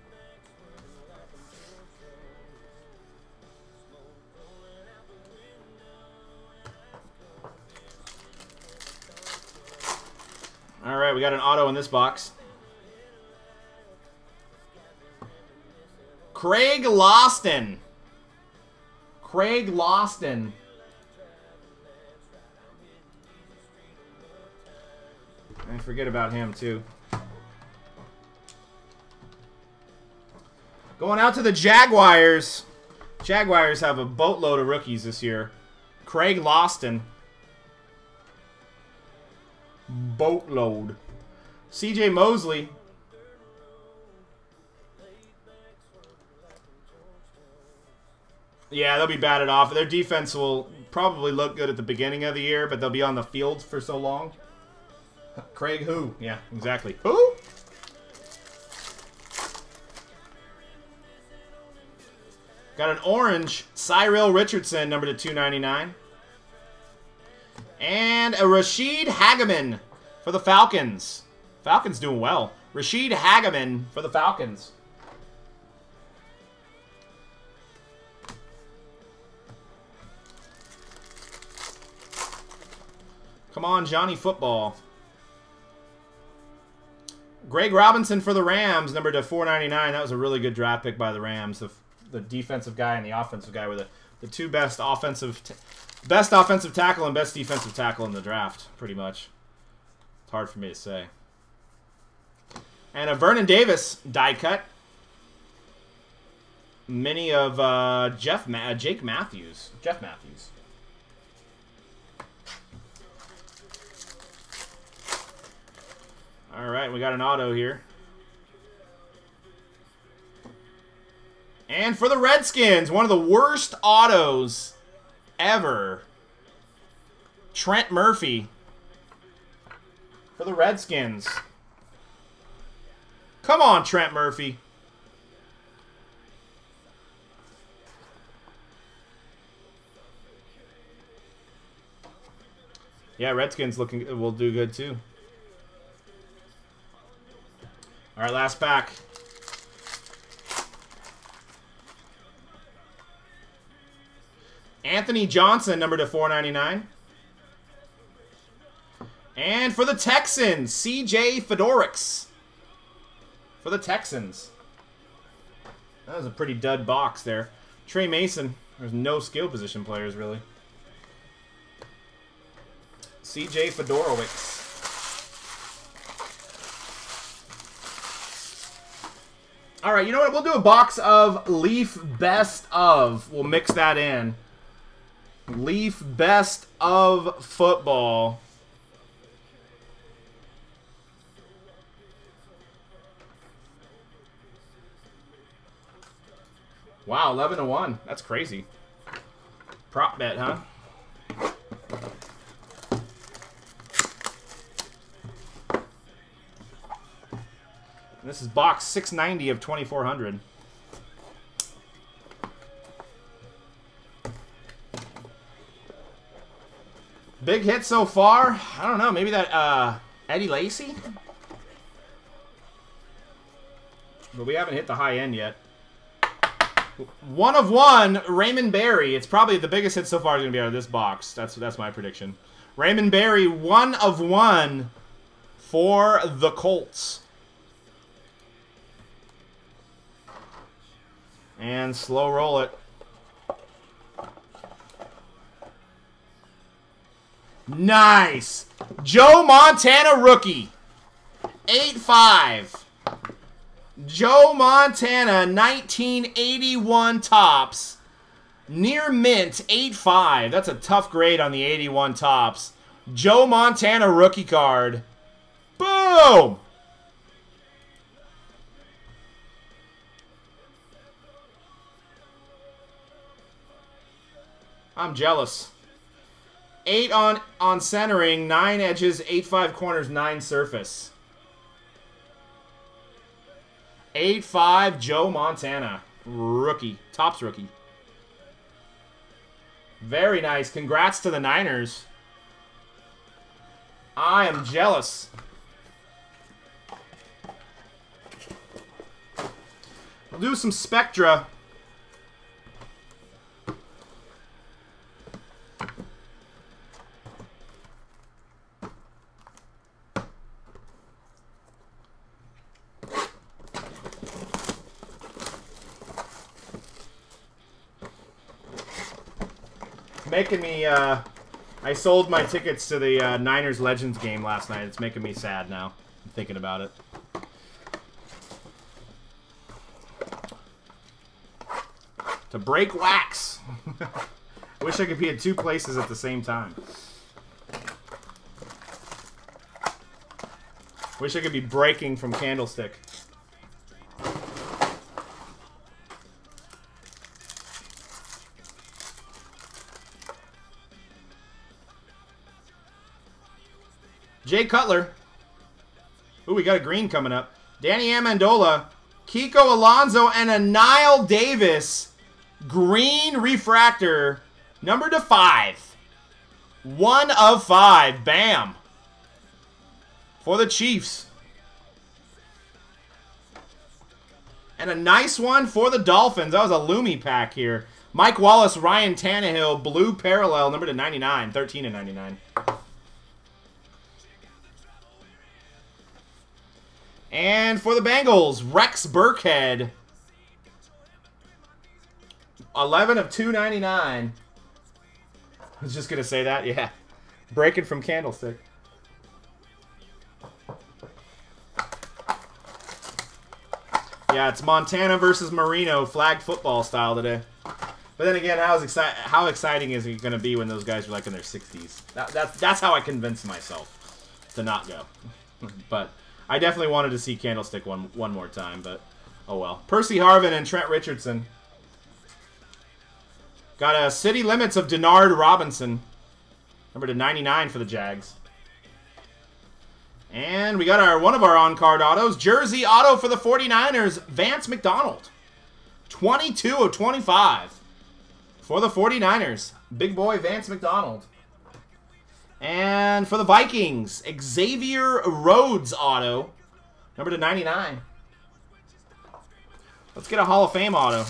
All right, we got an auto in this box. Craig Loston. Craig Loston. I forget about him, too. Going out to the Jaguars. Jaguars have a boatload of rookies this year. Craig Loston. Boatload. CJ Mosley. Yeah, they'll be batted off. Their defense will probably look good at the beginning of the year, but they'll be on the field for so long. Craig who? Yeah, exactly. Who? Got an orange Cyrell Richardson, number to 299. And a Rashid Hageman for the Falcons. Falcons doing well. Rashid Hageman for the Falcons. Come on, Johnny Football. Greg Robinson for the Rams, number to 499. That was a really good draft pick by the Rams. The defensive guy and the offensive guy were the two best offensive tackle and best defensive tackle in the draft, pretty much. It's hard for me to say. And a Vernon Davis die cut. Mini of Jake Matthews. Jeff Matthews. All right, we got an auto here. And for the Redskins, one of the worst autos ever. Trent Murphy for the Redskins. Come on, Trent Murphy. Yeah, Redskins will do good too. All right, last pack. Anthony Johnson, number to 499. And for the Texans, C.J. Fedorix. For the Texans. That was a pretty dud box there. Trey Mason. There's no skill position players, really. C.J. Fedorowicz. All right, you know what? We'll do a box of Leaf Best Of. We'll mix that in. Leaf Best of Football. Wow, 11-1. That's crazy. Prop bet, huh? This is box 690 of 2400. Big hit so far. I don't know. Maybe that Eddie Lacy? But we haven't hit the high end yet. 1 of 1, Raymond Berry. It's probably the biggest hit so far is going to be out of this box. That's my prediction. Raymond Berry, 1 of 1 for the Colts. And slow roll it. Nice. Joe Montana rookie. 8-5. Joe Montana 1981 tops. Near mint 8-5. That's a tough grade on the 81 tops. Joe Montana rookie card. Boom. I'm jealous. 8 on centering, 9 edges, 8-5 corners, 9 surface. 8-5 Joe Montana. Rookie. Tops rookie. Very nice. Congrats to the Niners. I am jealous. We'll do some Spectra. Making me, I sold my tickets to the Niners Legends game last night. It's making me sad now. I'm thinking about it. To break wax. I wish I could be at 2 places at the same time. Wish I could be breaking from Candlestick. Jay Cutler. Ooh, we got a green coming up. Danny Amendola. Kiko Alonso and a Nile Davis. Green refractor. Number to 5. 1 of 5. Bam. For the Chiefs. And a nice one for the Dolphins. That was a Lumi pack here. Mike Wallace, Ryan Tannehill. Blue parallel. Number to 99. 13 of 99. And for the Bengals, Rex Burkhead. 11 of 299. I was just going to say that. Yeah. Breaking from Candlestick. Yeah, it's Montana versus Marino, flag football style today. But then again, how exciting is it going to be when those guys are like in their 60s? That's how I convinced myself to not go. But I definitely wanted to see Candlestick one more time, but oh well. Percy Harvin and Trent Richardson. Got a city limits of Denard Robinson. Number to 99 for the Jags. And we got one of our on-card autos. Jersey auto for the 49ers, Vance McDonald. 22 of 25 for the 49ers. Big boy Vance McDonald. And for the Vikings, Xavier Rhodes auto. Number to 99. Let's get a Hall of Fame auto.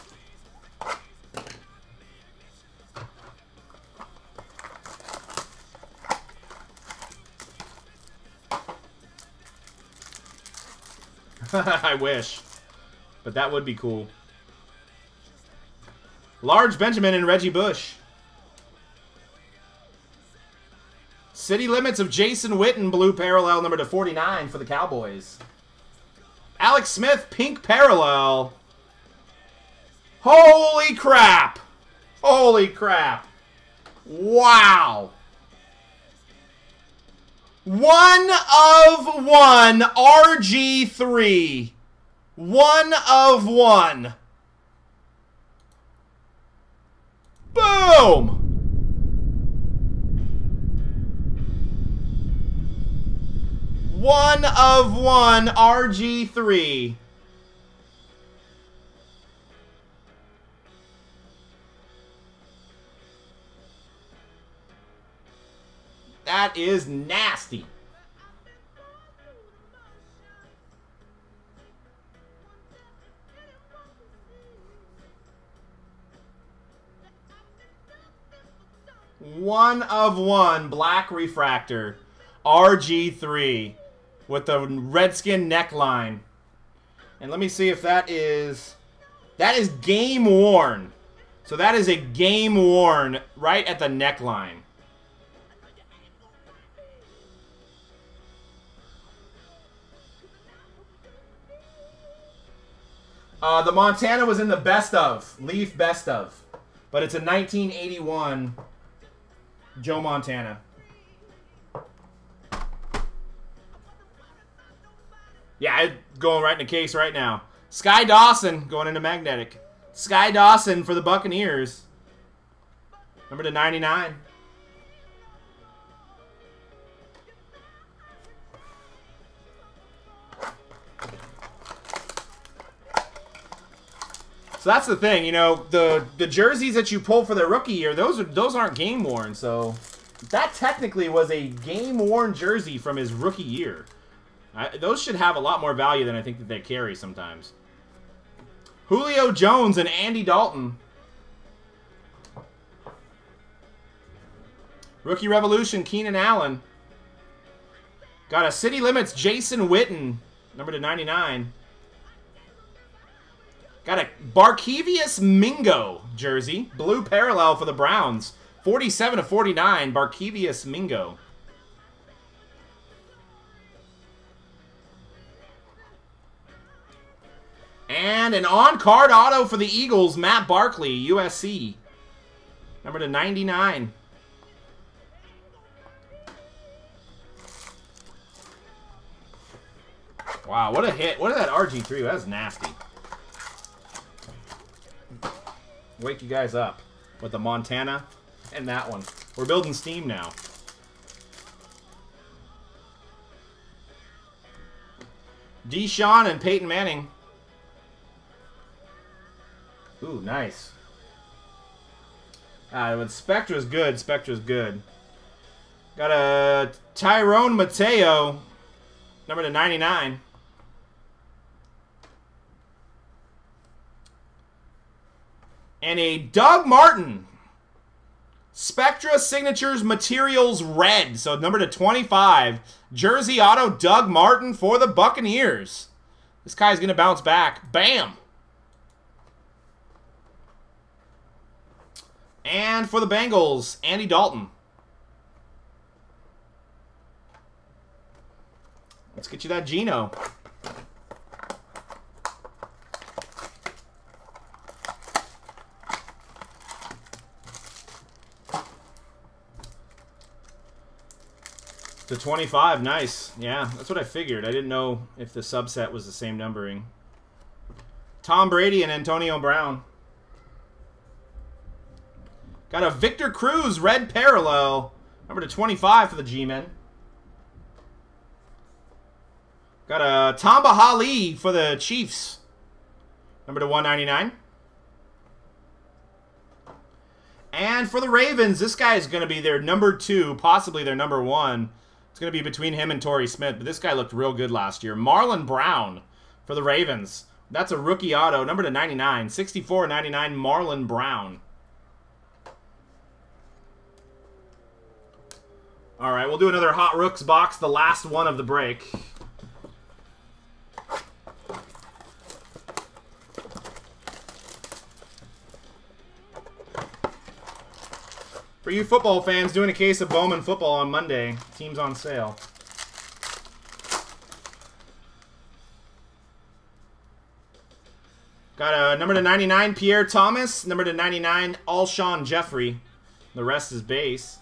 I wish. But that would be cool. Large Benjamin and Reggie Bush. City limits of Jason Witten, blue parallel, number to 49 for the Cowboys. Alex Smith, pink parallel. Holy crap. Holy crap. Wow. 1 of 1 RG3. 1 of 1. Boom. One of 1 RG3. That is nasty. One of 1 black refractor RG3 with the Redskin neckline. And let me see if that is game worn. So that is a game worn right at the neckline. The Montana was in the best of. Leaf best of. But it's a 1981 Joe Montana. Yeah, it's going right in the case right now. Sky Dawson going into magnetic. Sky Dawson for the Buccaneers. Number to 99. So that's the thing, you know, the jerseys that you pull for the rookie year, those aren't game worn. So that technically was a game worn jersey from his rookie year. Those should have a lot more value than I think that they carry sometimes. Julio Jones and Andy Dalton. Rookie Revolution, Keenan Allen. Got a City Limits, Jason Witten, number to 99. Got a Barkevious Mingo jersey. Blue parallel for the Browns. 47/49, Barkevious Mingo. And an on-card auto for the Eagles, Matt Barkley, USC. Number to 99. Wow, what a hit. What is that RG3? That's nasty. Wake you guys up with the Montana and that one. We're building steam now. Deshaun and Peyton Manning. Ooh, nice. But Spectra's good. Spectra's good. Got a Tyrone Mateo, number to 99. And a Doug Martin. Spectra Signatures Materials Red. So number to 25. Jersey auto Doug Martin for the Buccaneers. This guy's going to bounce back. Bam! And for the Bengals, Andy Dalton. Let's get you that Geno. To 25, nice. Yeah, that's what I figured. I didn't know if the subset was the same numbering. Tom Brady and Antonio Brown. Got a Victor Cruz red parallel, number to 25 for the G-Men. Got a Tamba Hali for the Chiefs, number to 199. And for the Ravens, this guy is going to be their number 2, possibly their number 1. It's going to be between him and Torrey Smith, but this guy looked real good last year. Marlon Brown for the Ravens. That's a rookie auto, number to 99. 64/99, Marlon Brown. All right, we'll do another Hot Rooks box, the last one of the break. For you football fans, doing a case of Bowman football on Monday. Teams on sale. Got a number to 99, Pierre Thomas. Number to 99, Alshon Jeffrey. The rest is base.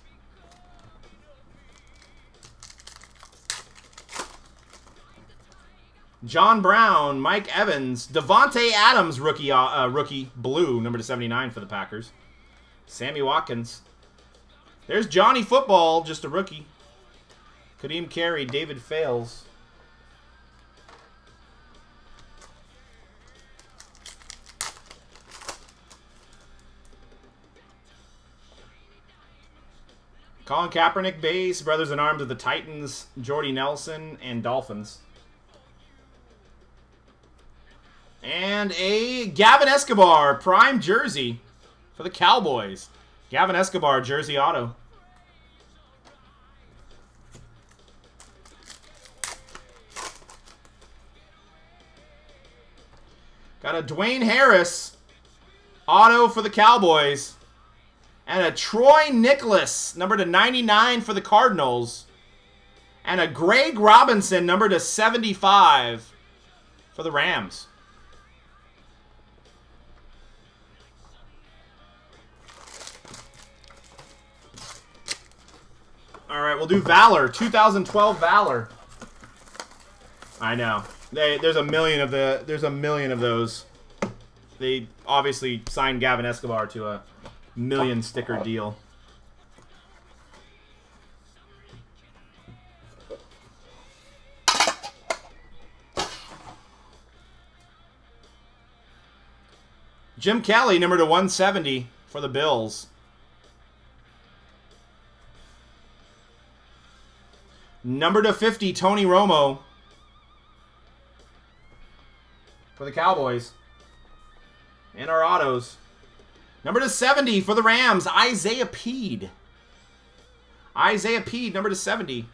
John Brown, Mike Evans, Devontae Adams, rookie blue, number to 79 for the Packers. Sammy Watkins. There's Johnny Football, just a rookie. Kadeem Carey, David Fales. Colin Kaepernick base, Brothers in Arms of the Titans, Jordy Nelson, and Dolphins. And a Gavin Escobar prime jersey for the Cowboys. Gavin Escobar jersey auto. Got a Dwayne Harris auto for the Cowboys. And a Troy Nicholas, number to 99 for the Cardinals. And a Greg Robinson, number to 75 for the Rams. All right, we'll do Valor. 2012 Valor. I know. There's a million of those. They obviously signed Gavin Escobar to a million sticker deal. Jim Kelly, number to 170 for the Bills. Number to 50, Tony Romo for the Cowboys. And our autos. Number to 70 for the Rams, Isaiah Peed. Isaiah Peed, number to 70.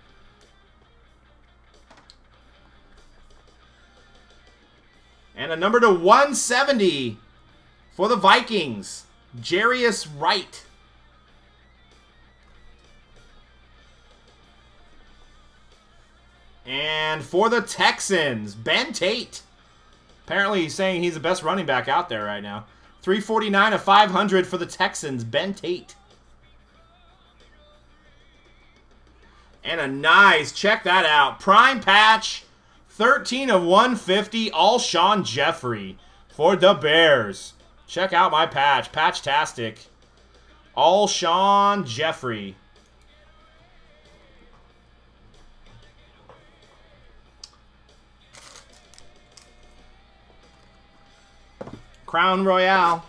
And a number to 170 for the Vikings, Jarius Wright. And for the Texans, Ben Tate. Apparently he's saying he's the best running back out there right now. 349 of 500 for the Texans, Ben Tate. And a nice, check that out, prime patch, 13 of 150, Alshon Jeffrey for the Bears. Check out my patch, Patchtastic. Alshon Jeffrey. Crown Royale.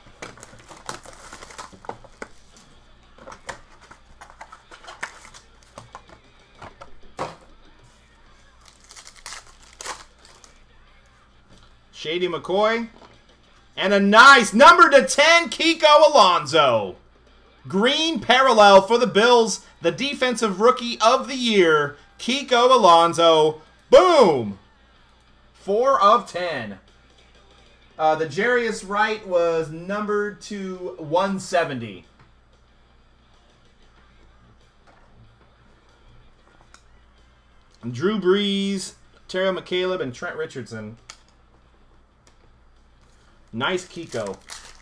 Shady McCoy. And a nice number to 10, Kiko Alonso. Green parallel for the Bills. The defensive rookie of the year, Kiko Alonso. Boom. 4 of 10. The Jarius Wright was numbered to 170. And Drew Brees, Terrell McCaleb, and Trent Richardson. Nice Kiko.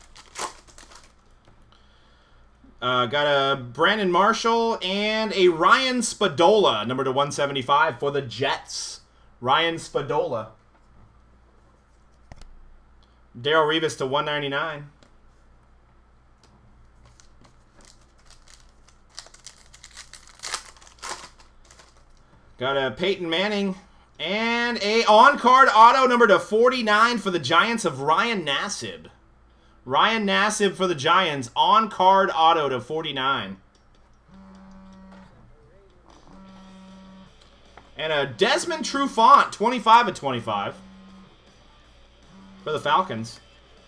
Got a Brandon Marshall and a Ryan Spadola, number to 175 for the Jets. Ryan Spadola. Darrelle Revis to 199. Got a Peyton Manning and a on-card auto number to 49 for the Giants of Ryan Nassib. Ryan Nassib for the Giants, on-card auto to 49. And a Desmond Trufant, 25 of 25 for the Falcons.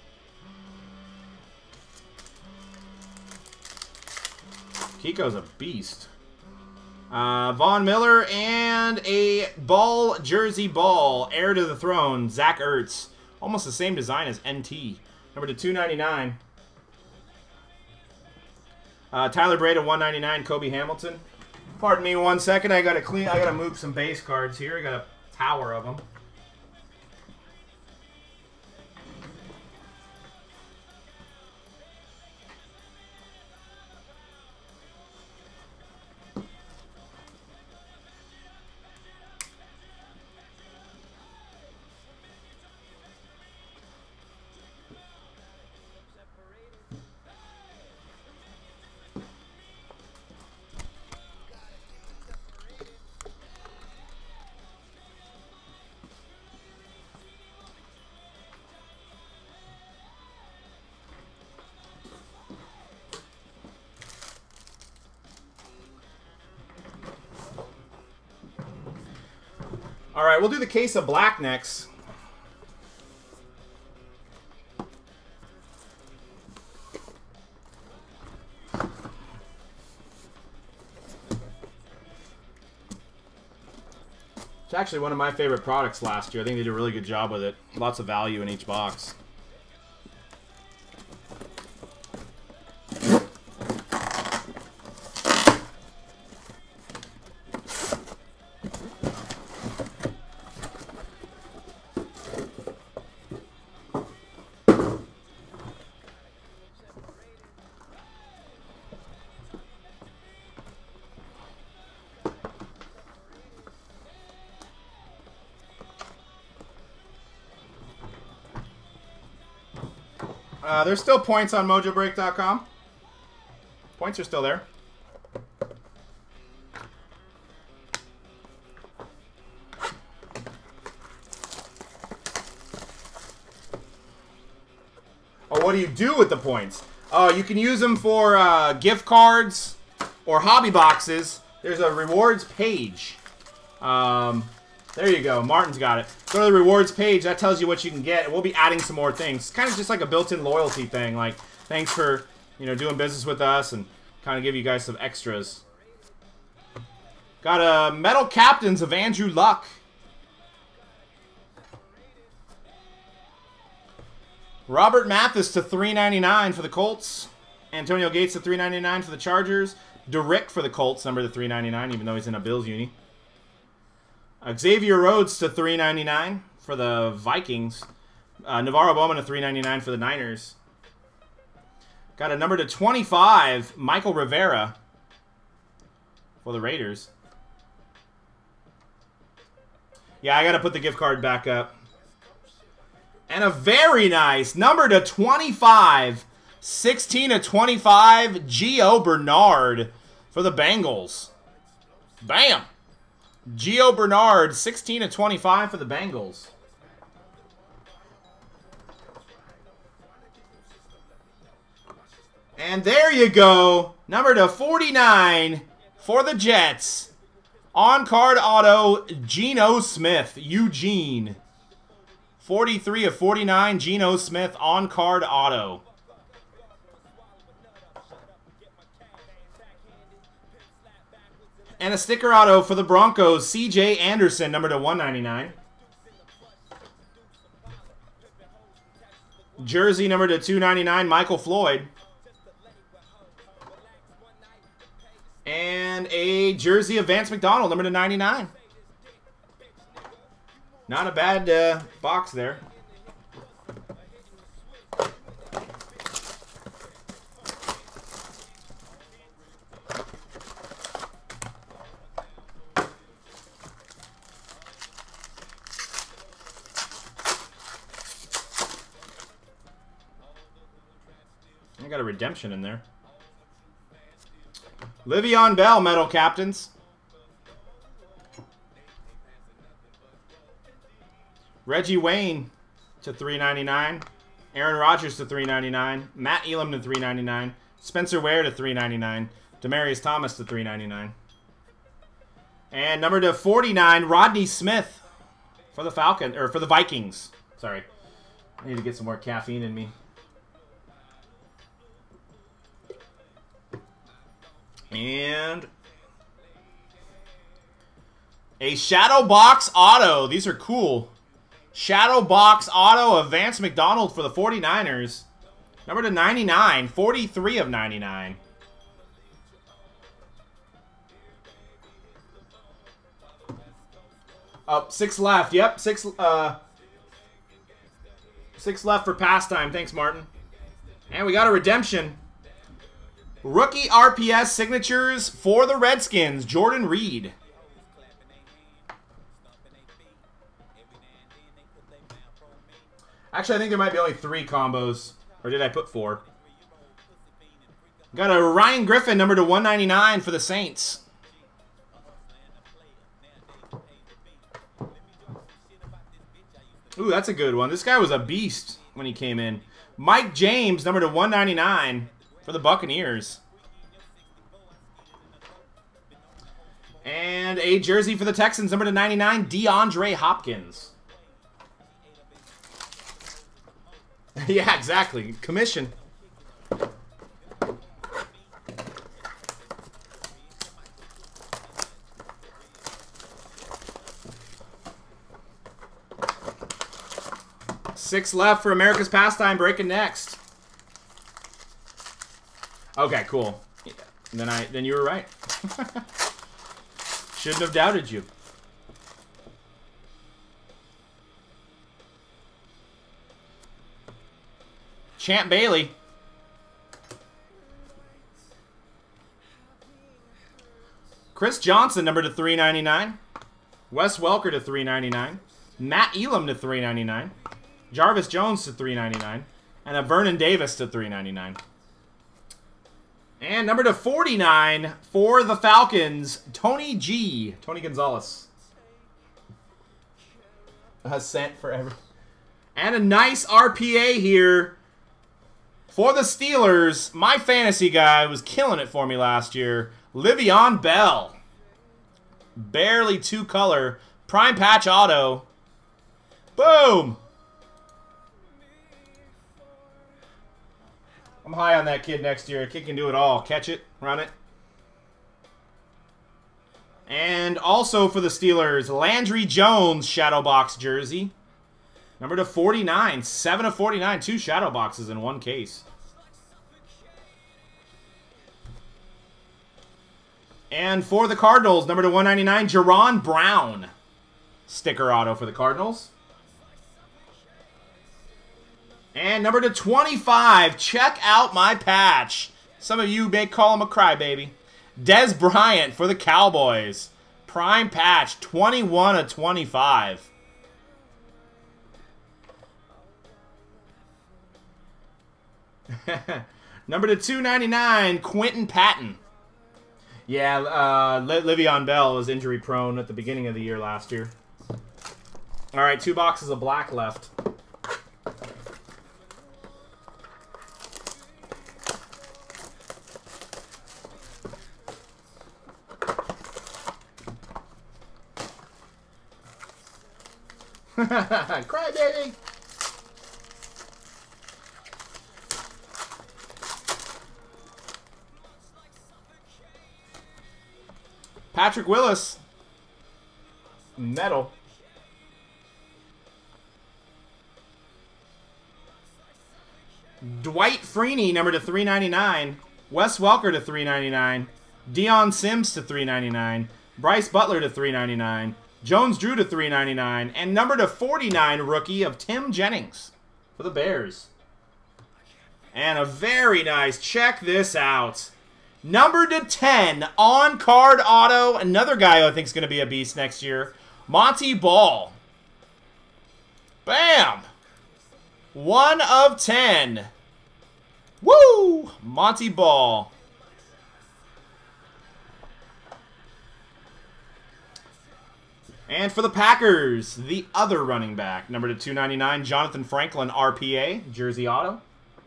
Kiko's a beast. Von Miller and a ball jersey ball, heir to the throne, Zach Ertz. Almost the same design as NT. Number to 299. Tyler Breda 199, Kobe Hamilton. Pardon me 1 second. I gotta move some base cards here. I got a tower of them. All right, we'll do the case of black next. It's actually one of my favorite products last year. I think they did a really good job with it. Lots of value in each box. There's still points on MojoBreak.com. Points are still there. Oh, what do you do with the points? Oh, you can use them for gift cards or hobby boxes. There's a rewards page. There you go. Martin's got it. Go to the rewards page. That tells you what you can get. We'll be adding some more things. It's kind of just like a built-in loyalty thing. Like, thanks for, you know, doing business with us and kind of give you guys some extras. Got a Metal Captains of Andrew Luck. Robert Mathis to $3.99 for the Colts. Antonio Gates to $3.99 for the Chargers. Derrick for the Colts, number to $3.99, even though he's in a Bills uni. Xavier Rhodes to $3.99 for the Vikings. Navarro Bowman to $3.99 for the Niners. Got a number to 25, Michael Rivera for the Raiders. Yeah, I got to put the gift card back up. And a very nice number to 25, 16 to 25, Gio Bernard for the Bengals. Bam! Gio Bernard, 16 to 25 for the Bengals. And there you go. Number to 49 for the Jets. On-card auto, Geno Smith. Eugene. 43 of 49, Geno Smith on-card auto. And a sticker auto for the Broncos, C.J. Anderson, number to 199. Jersey, number to 299, Michael Floyd. And a jersey of Vance McDonald, number to 99. Not a bad box there. I got a redemption in there. Le'Veon Bell, Metal Captains. Reggie Wayne to $3.99. Aaron Rodgers to $3.99. Matt Elam to $3.99. Spencer Ware to $3.99. Demaryius Thomas to $3.99. And number to 49, Rodney Smith for the for the Vikings. Sorry. I need to get some more caffeine in me. And a Shadow Box Auto. These are cool. Shadow Box Auto of Vance McDonald for the 49ers. Number to 99. 43 of 99. Oh, 6 left. Yep, 6 left for pastime. Thanks, Martin. And we got a redemption. Rookie RPS signatures for the Redskins. Jordan Reed. Actually, I think there might be only 3 combos. Or did I put 4? Got a Ryan Griffin, number to 199 for the Saints. Ooh, that's a good one. This guy was a beast when he came in. Mike James, number to 199 for the Buccaneers. And a jersey for the Texans, number to 99, DeAndre Hopkins. Yeah, exactly. Commission. Six left for America's Pastime. Breaking next. Okay, cool. Yeah. Then you were right. Shouldn't have doubted you. Champ Bailey. Chris Johnson, number to 399. Wes Welker to 399. Matt Elam to 399. Jarvis Jones to 399. And a Vernon Davis to 399. And number to 49 for the Falcons, Tony G. Tony Gonzalez. A cent forever. And a nice RPA here for the Steelers. My fantasy guy was killing it for me last year. Le'Veon Bell. Barely two-color. Prime patch auto. Boom! I'm high on that kid next year. Kid can do it all. Catch it, run it. And also for the Steelers, Landry Jones shadow box jersey. Number to 49. 7 of 49. 2 shadow boxes in one case. And for the Cardinals, number to 199, Jaron Brown. Sticker auto for the Cardinals. And number to 25, check out my patch. Some of you may call him a crybaby. Dez Bryant for the Cowboys. Prime patch, 21 of 25. Number to 299, Quentin Patton. Yeah, Le'Veon Bell was injury prone at the beginning of the year last year. All right, 2 boxes of black left. Cry, baby! Patrick Willis. Metal. Dwight Freeney, number to 399. Wes Welker to 399. Deion Sims to 399. Bryce Butler to 399. Jones Drew to 399. And number to 49 rookie of Tim Jennings for the Bears. And a very nice, check this out. Number to 10 on-card auto. Another guy who I think is going to be a beast next year. Monty Ball. Bam! 1 of 10. Woo! Monty Ball. And for the Packers, the other running back, number to 299, Jonathan Franklin, RPA, jersey auto.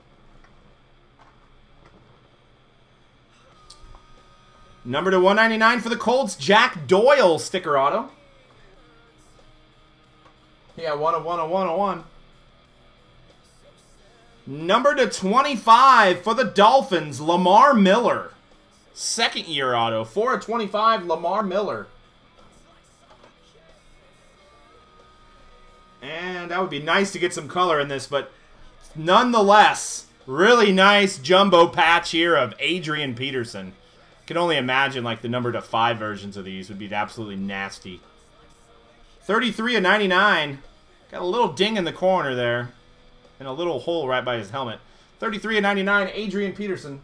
Number to 199 for the Colts, Jack Doyle, sticker auto. Yeah, 1 of 1 of 1 of 1. Number to 25 for the Dolphins, Lamar Miller. Second year auto, 4 of 25, Lamar Miller. And that would be nice to get some color in this, but nonetheless, really nice jumbo patch here of Adrian Peterson. Can only imagine like the number to 5 versions of these would be absolutely nasty. 33 of 99. Got a little ding in the corner there. And a little hole right by his helmet. 33 of 99, Adrian Peterson.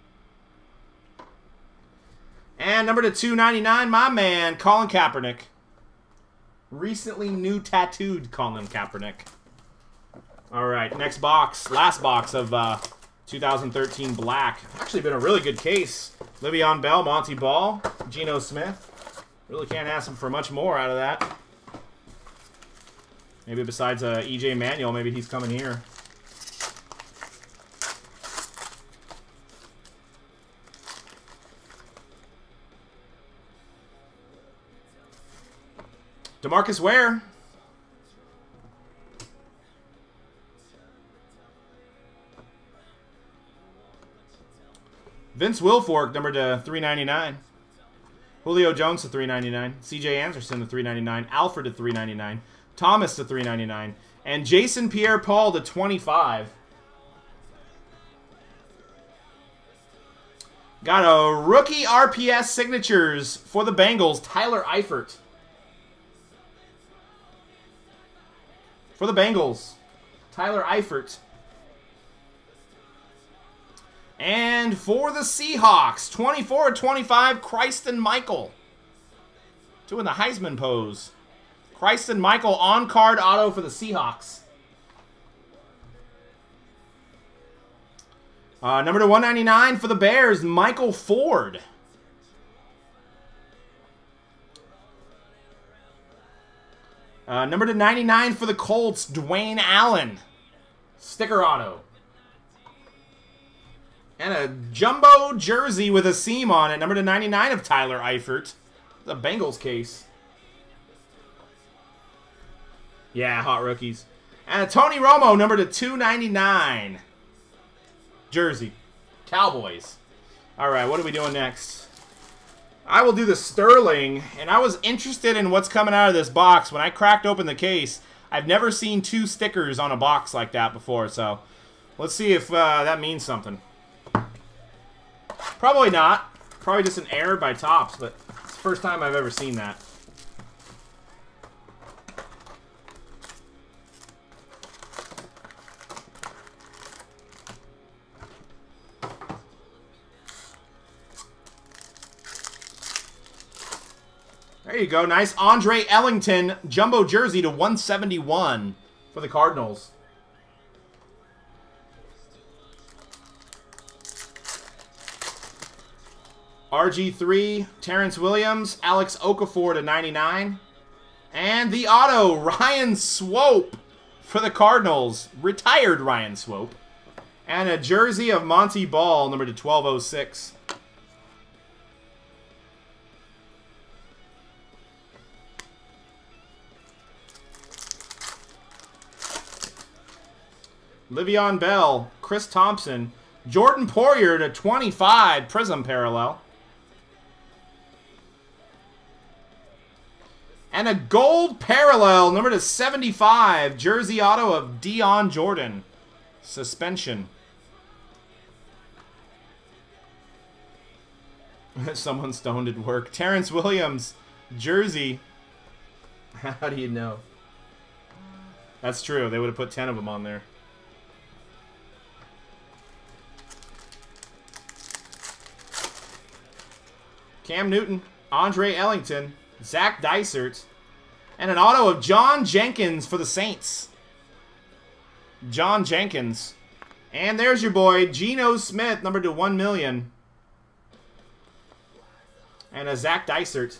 And number to 299, my man, Colin Kaepernick. Recently new tattooed Colin Kaepernick. All right, next box. Last box of 2013 Black. Actually been a really good case. Le'Veon Bell, Monty Ball, Geno Smith. Really can't ask him for much more out of that. Maybe besides E.J. Manuel, maybe he's coming here. DeMarcus Ware. Vince Wilfork, number to 399. Julio Jones to 399. C.J. Anderson to 399. Alfred to 399. Thomas to 399. And Jason Pierre-Paul to 25. Got a rookie RPS signatures for the Bengals, Tyler Eifert. For the Bengals, Tyler Eifert. And for the Seahawks, 24/25, Christon Michael. Doing the Heisman pose. Christon Michael on-card auto for the Seahawks. Number to 199 for the Bears, Michael Ford. Number to 99 for the Colts, Dwayne Allen. Sticker auto. And a jumbo jersey with a seam on it. Number to 99 of Tyler Eifert. The Bengals case. Yeah, hot rookies. And a Tony Romo, number to 299. Jersey. Cowboys. Alright, what are we doing next? I will do the Sterling, and I was interested in what's coming out of this box. When I cracked open the case, I've never seen 2 stickers on a box like that before, so let's see if that means something. Probably not. Probably just an error by Topps, but it's the first time I've ever seen that. There you go. Nice Andre Ellington jumbo jersey to 171 for the Cardinals. RG3, Terrence Williams, Alex Okafor to 99. And the auto, Ryan Swope for the Cardinals. Retired Ryan Swope. And a jersey of Monty Ball, number to 1206. Le'Veon Bell, Chris Thompson, Jordan Poyer to 25, Prism parallel. And a gold parallel, number to 75, jersey auto of Dion Jordan. Suspension. Someone stoned at work. Terrence Williams, jersey. How do you know? That's true. They would have put 10 of them on there. Cam Newton, Andre Ellington, Zach Dysert, and an auto of John Jenkins for the Saints. John Jenkins. And there's your boy, Geno Smith, number to 1 million. And a Zach Dysert.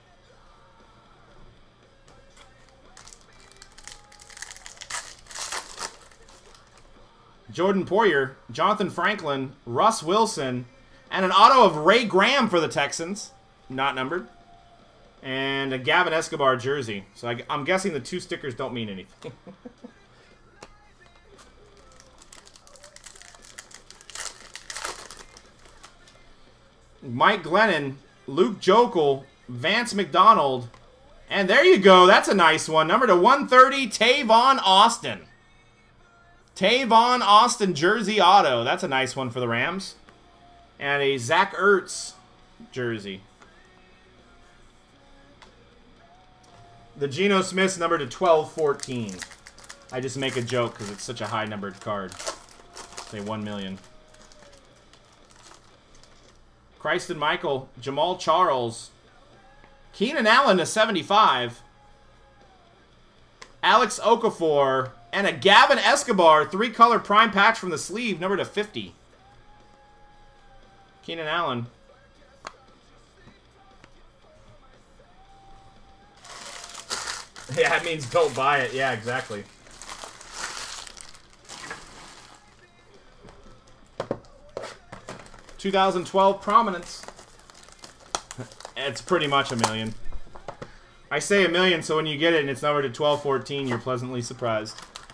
Jordan Poyer, Jonathan Franklin, Russ Wilson, and an auto of Ray Graham for the Texans. Not numbered. And a Gavin Escobar jersey. So I'm guessing the 2 stickers don't mean anything. Mike Glennon, Luke Jokel, Vance McDonald. And there you go. That's a nice one. Number to 130, Tavon Austin. Tavon Austin jersey auto. That's a nice one for the Rams. And a Zach Ertz jersey. The Geno Smith's number to 1214. I just make a joke because it's such a high numbered card. Say 1 million. Christon Michael, Jamal Charles, Keenan Allen to 75. Alex Okafor, and a Gavin Escobar 3-color prime patch from the sleeve, number to 50. Keenan Allen. Yeah, that means don't buy it. Yeah, exactly. (2012) Prominence. It's pretty much $1 million. I say $1 million, so when you get it and it's numbered to 1214, you're pleasantly surprised.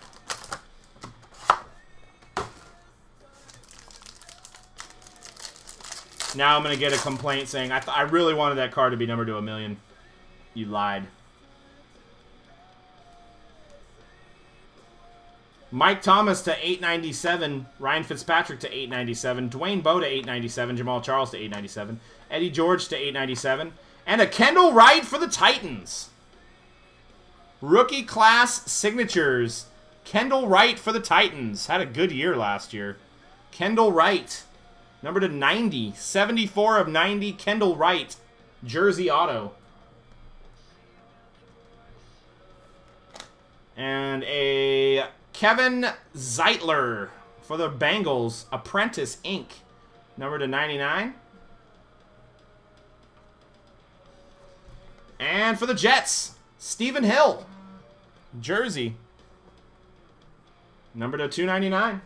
Now I'm going to get a complaint saying, I really wanted that card to be numbered to $1 million. You lied. Mike Thomas to 897. Ryan Fitzpatrick to 897. Dwayne Bowe to 897. Jamal Charles to 897. Eddie George to 897. And a Kendall Wright for the Titans. Rookie class signatures. Kendall Wright for the Titans. Had a good year last year. Kendall Wright. Number to 90. 74 of 90. Kendall Wright. Jersey auto. And a Kevin Zeitler For the Bengals, Apprentice Inc. Number to 99. And for the Jets, Stephen Hill. Jersey. Number to 299.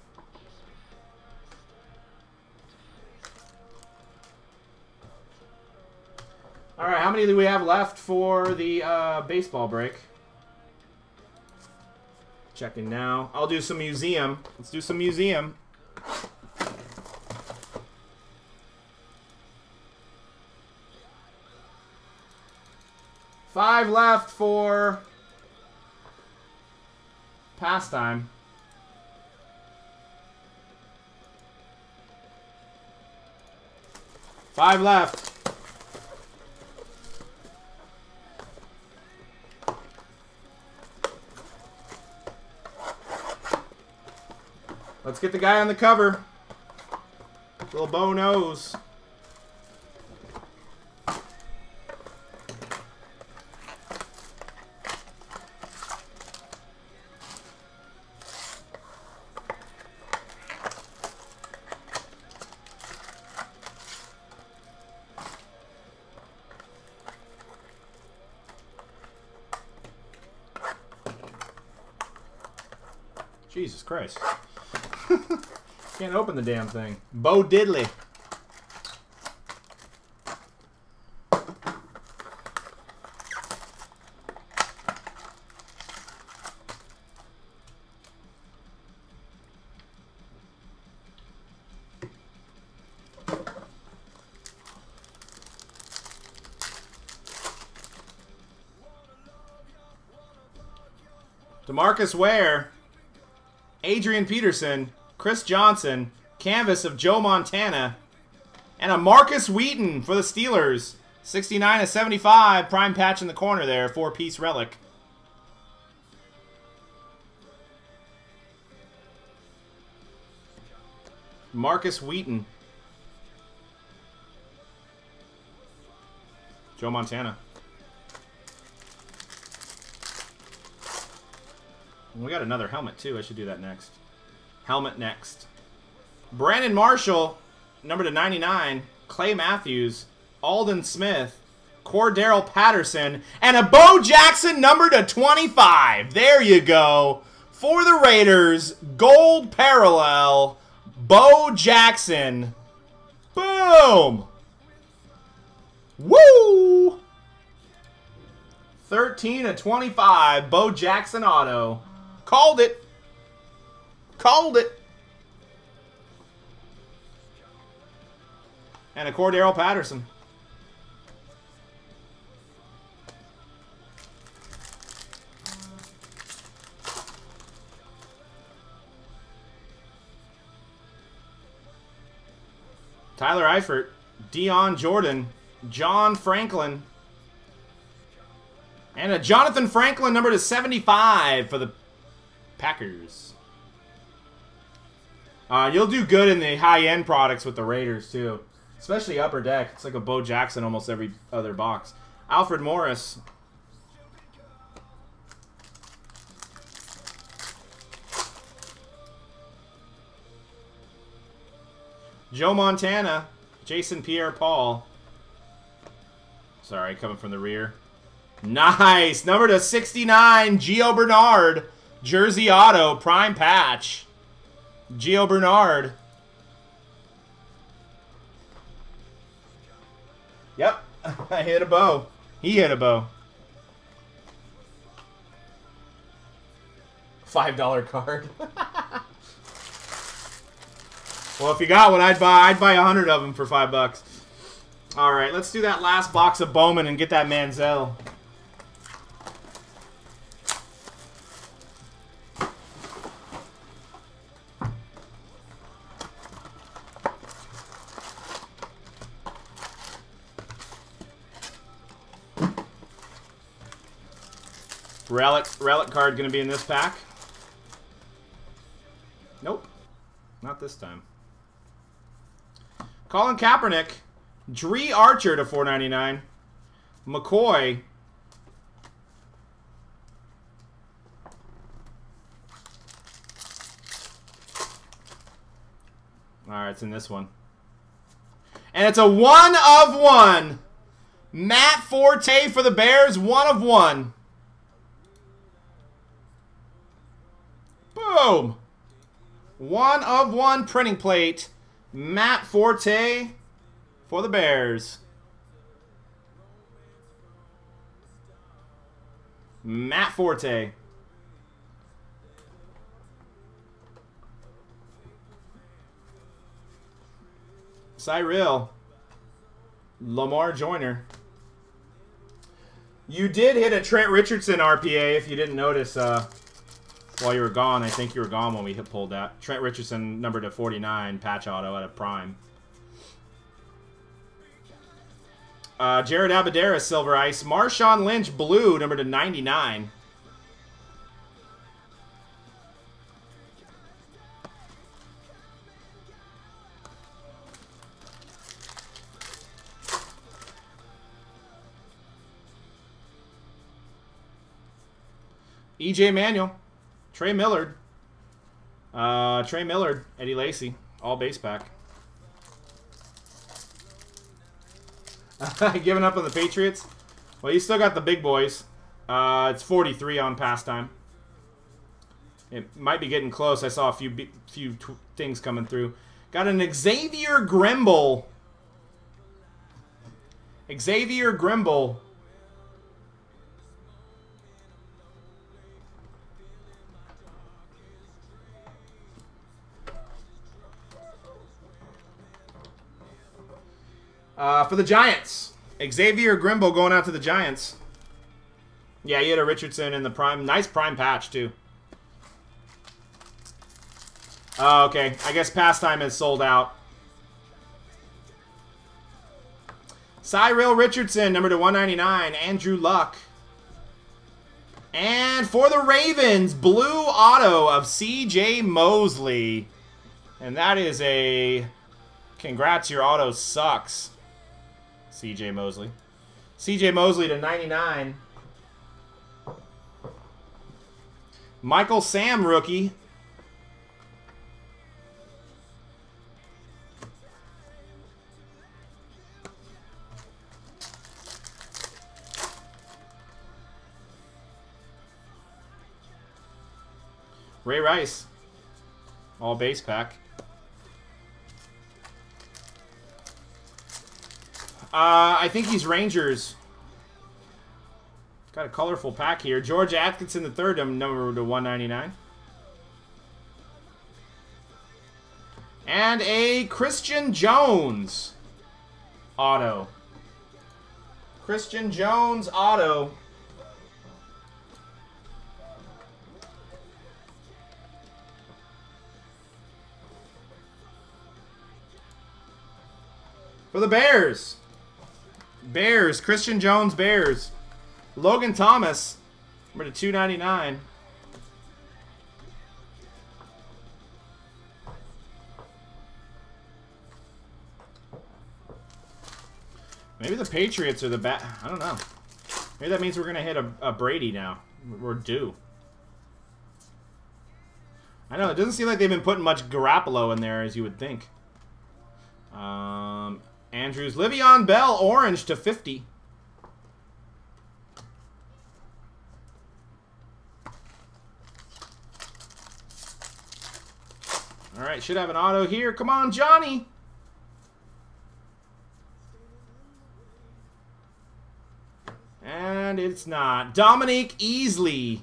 All right, how many do we have left for the baseball break? Checking now. I'll do some museum. Let's do some museum. Five left for pastime. Five left. Let's get the guy on the cover. Little Bo Nose. Jesus Christ. Can't open the damn thing. Bo Diddley. DeMarcus Ware. Adrian Peterson. Chris Johnson, canvas of Joe Montana, and a Marcus Wheaton for the Steelers. 69/75, prime patch in the corner there, 4-piece relic. Marcus Wheaton. Joe Montana. We got another helmet too, I should do that next. Helmet next. Brandon Marshall, number to 99. Clay Matthews. Alden Smith. Cordero Patterson. And a Bo Jackson, number to 25. There you go. For the Raiders, gold parallel. Bo Jackson. Boom. Woo. 13/25. Bo Jackson auto. Called it. Called it. And a Cordero Patterson. Tyler Eifert. Dion Jordan. John Franklin. And a Jonathan Franklin number to 75 for the Packers. You'll do good in the high-end products with the Raiders, too. Especially Upper Deck. It's like a Bo Jackson almost every other box. Alfred Morris. Joe Montana. Jason Pierre-Paul. Sorry, coming from the rear. Nice! Number to 69, Gio Bernard. Jersey Auto, prime patch. Gio Bernard. Yep, I hit a bow. He hit a bow. $5 card. Well, if you got one, I'd buy 100 of them for $5. All right, let's do that last box of Bowman and get that Manziel. Relic card going to be in this pack? Nope. Not this time. Colin Kaepernick. Dree Archer to 499. McCoy. Alright, it's in this one. And it's a 1 of 1. Matt Forte for the Bears, 1 of 1. Boom. 1 of 1 printing plate. Matt Forte for the Bears. Matt Forte. Cyril. Lamar Joyner. You did hit a Trent Richardson RPA if you didn't notice while you were gone. I think you were gone when we pulled that. Trent Richardson number to 49, patch auto out of Prime. Jared Abadera, Silver Ice. Marshawn Lynch, blue, number to 99. EJ Manuel, Trey Millard, Eddie Lacy, all base pack. Giving up on the Patriots? Well, you still got the big boys. It's 43 on pastime. It might be getting close. I saw a few things coming through. Got an Xavier Grimble. Xavier Grimble. For the Giants, Xavier Grimble going out to the Giants. Yeah, you had a Richardson in the prime. Nice prime patch, too. Oh, okay. I guess pastime is sold out. Cyril Richardson, number to 199. Andrew Luck. And for the Ravens, blue auto of C.J. Mosley. And that is a... Congrats, your auto sucks. C.J. Mosley. C.J. Mosley to 99. Michael Sam, rookie. Ray Rice. All base pack. I think he's Rangers. Got a colorful pack here. George Atkinson the third, number to 199. And a Christian Jones auto. Christian Jones auto. For the Bears. Bears. Christian Jones, Bears. Logan Thomas, number to 299. Maybe the Patriots are the bad. I don't know. Maybe that means we're going to hit a Brady now. We're due. I know, it doesn't seem like they've been putting much Garoppolo in there as you would think. Andrews. Le'Veon Bell, orange to 50. Alright, should have an auto here. Come on, Johnny! And it's not. Dominique Easley.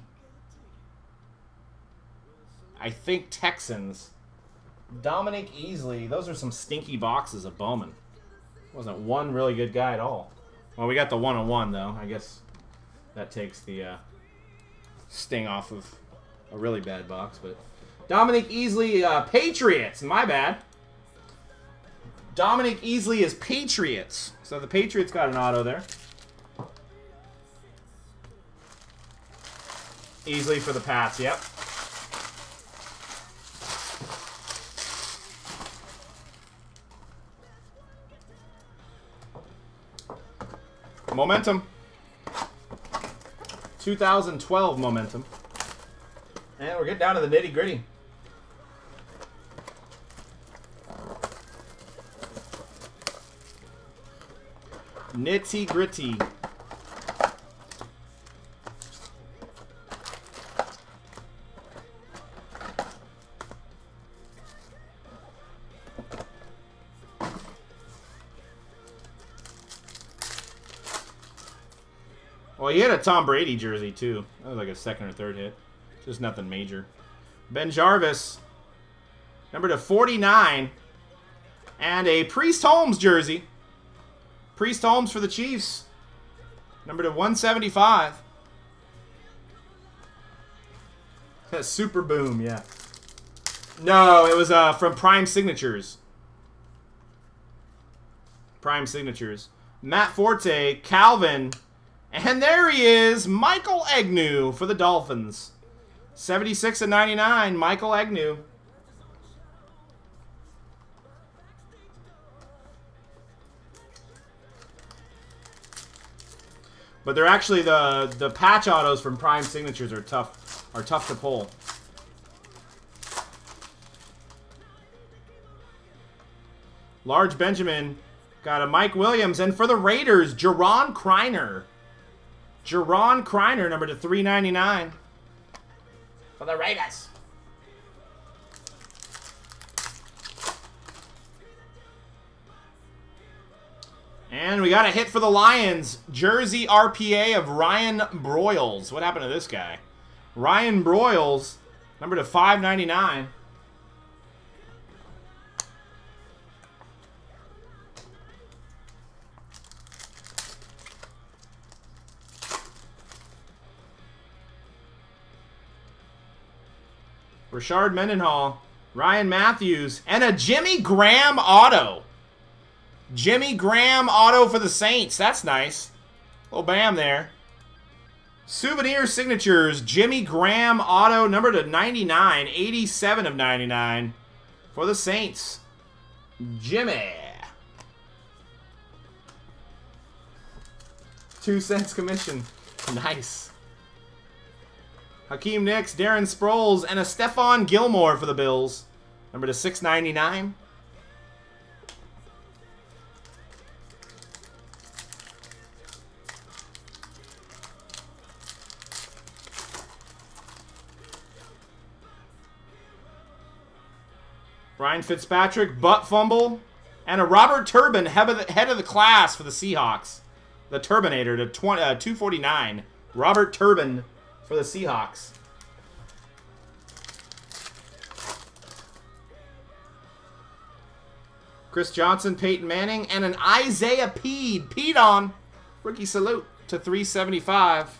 I think Texans. Dominique Easley. Those are some stinky boxes of Bowman. Wasn't one really good guy at all. Well, we got the 1-on-1, though. I guess that takes the sting off of a really bad box. But Dominique Easley, Patriots. My bad. Dominique Easley is Patriots. So the Patriots got an auto there. Easley for the Pats, yep. Momentum. 2012 Momentum. And we're getting down to the nitty-gritty. Nitty gritty. Well, he had a Tom Brady jersey, too. That was like a second or third hit. Just nothing major. Ben Jarvis, number to 49. And a Priest Holmes jersey. Priest Holmes for the Chiefs. Number to 175. Super Boom, yeah. No, it was from Prime Signatures. Prime Signatures. Matt Forte, Calvin... And there he is, Michael Agnew for the Dolphins. 76/99, Michael Agnew. But they're actually the patch autos from Prime Signatures are tough to pull. Large Benjamin got a Mike Williams, and for the Raiders, Jaron Kreiner. Jaron Kreiner, number to 399. For the Raiders. And we got a hit for the Lions. Jersey RPA of Ryan Broyles. What happened to this guy? Ryan Broyles, number to 599. Rashard Mendenhall, Ryan Matthews, and a Jimmy Graham auto. Jimmy Graham auto for the Saints. That's nice. Little bam there. Souvenir signatures, Jimmy Graham auto, number to 99, 87/99 for the Saints. Jimmy. 2 cents commission. Nice. Hakeem Nicks, Darren Sproles, and a Stephon Gilmore for the Bills. Number to 699. Ryan Fitzpatrick, butt fumble, and a Robert Turbin, head of the class for the Seahawks. The Turbinator to 249. Robert Turbin for the Seahawks. Chris Johnson, Peyton Manning, and an Isaiah Pede on rookie salute to 375.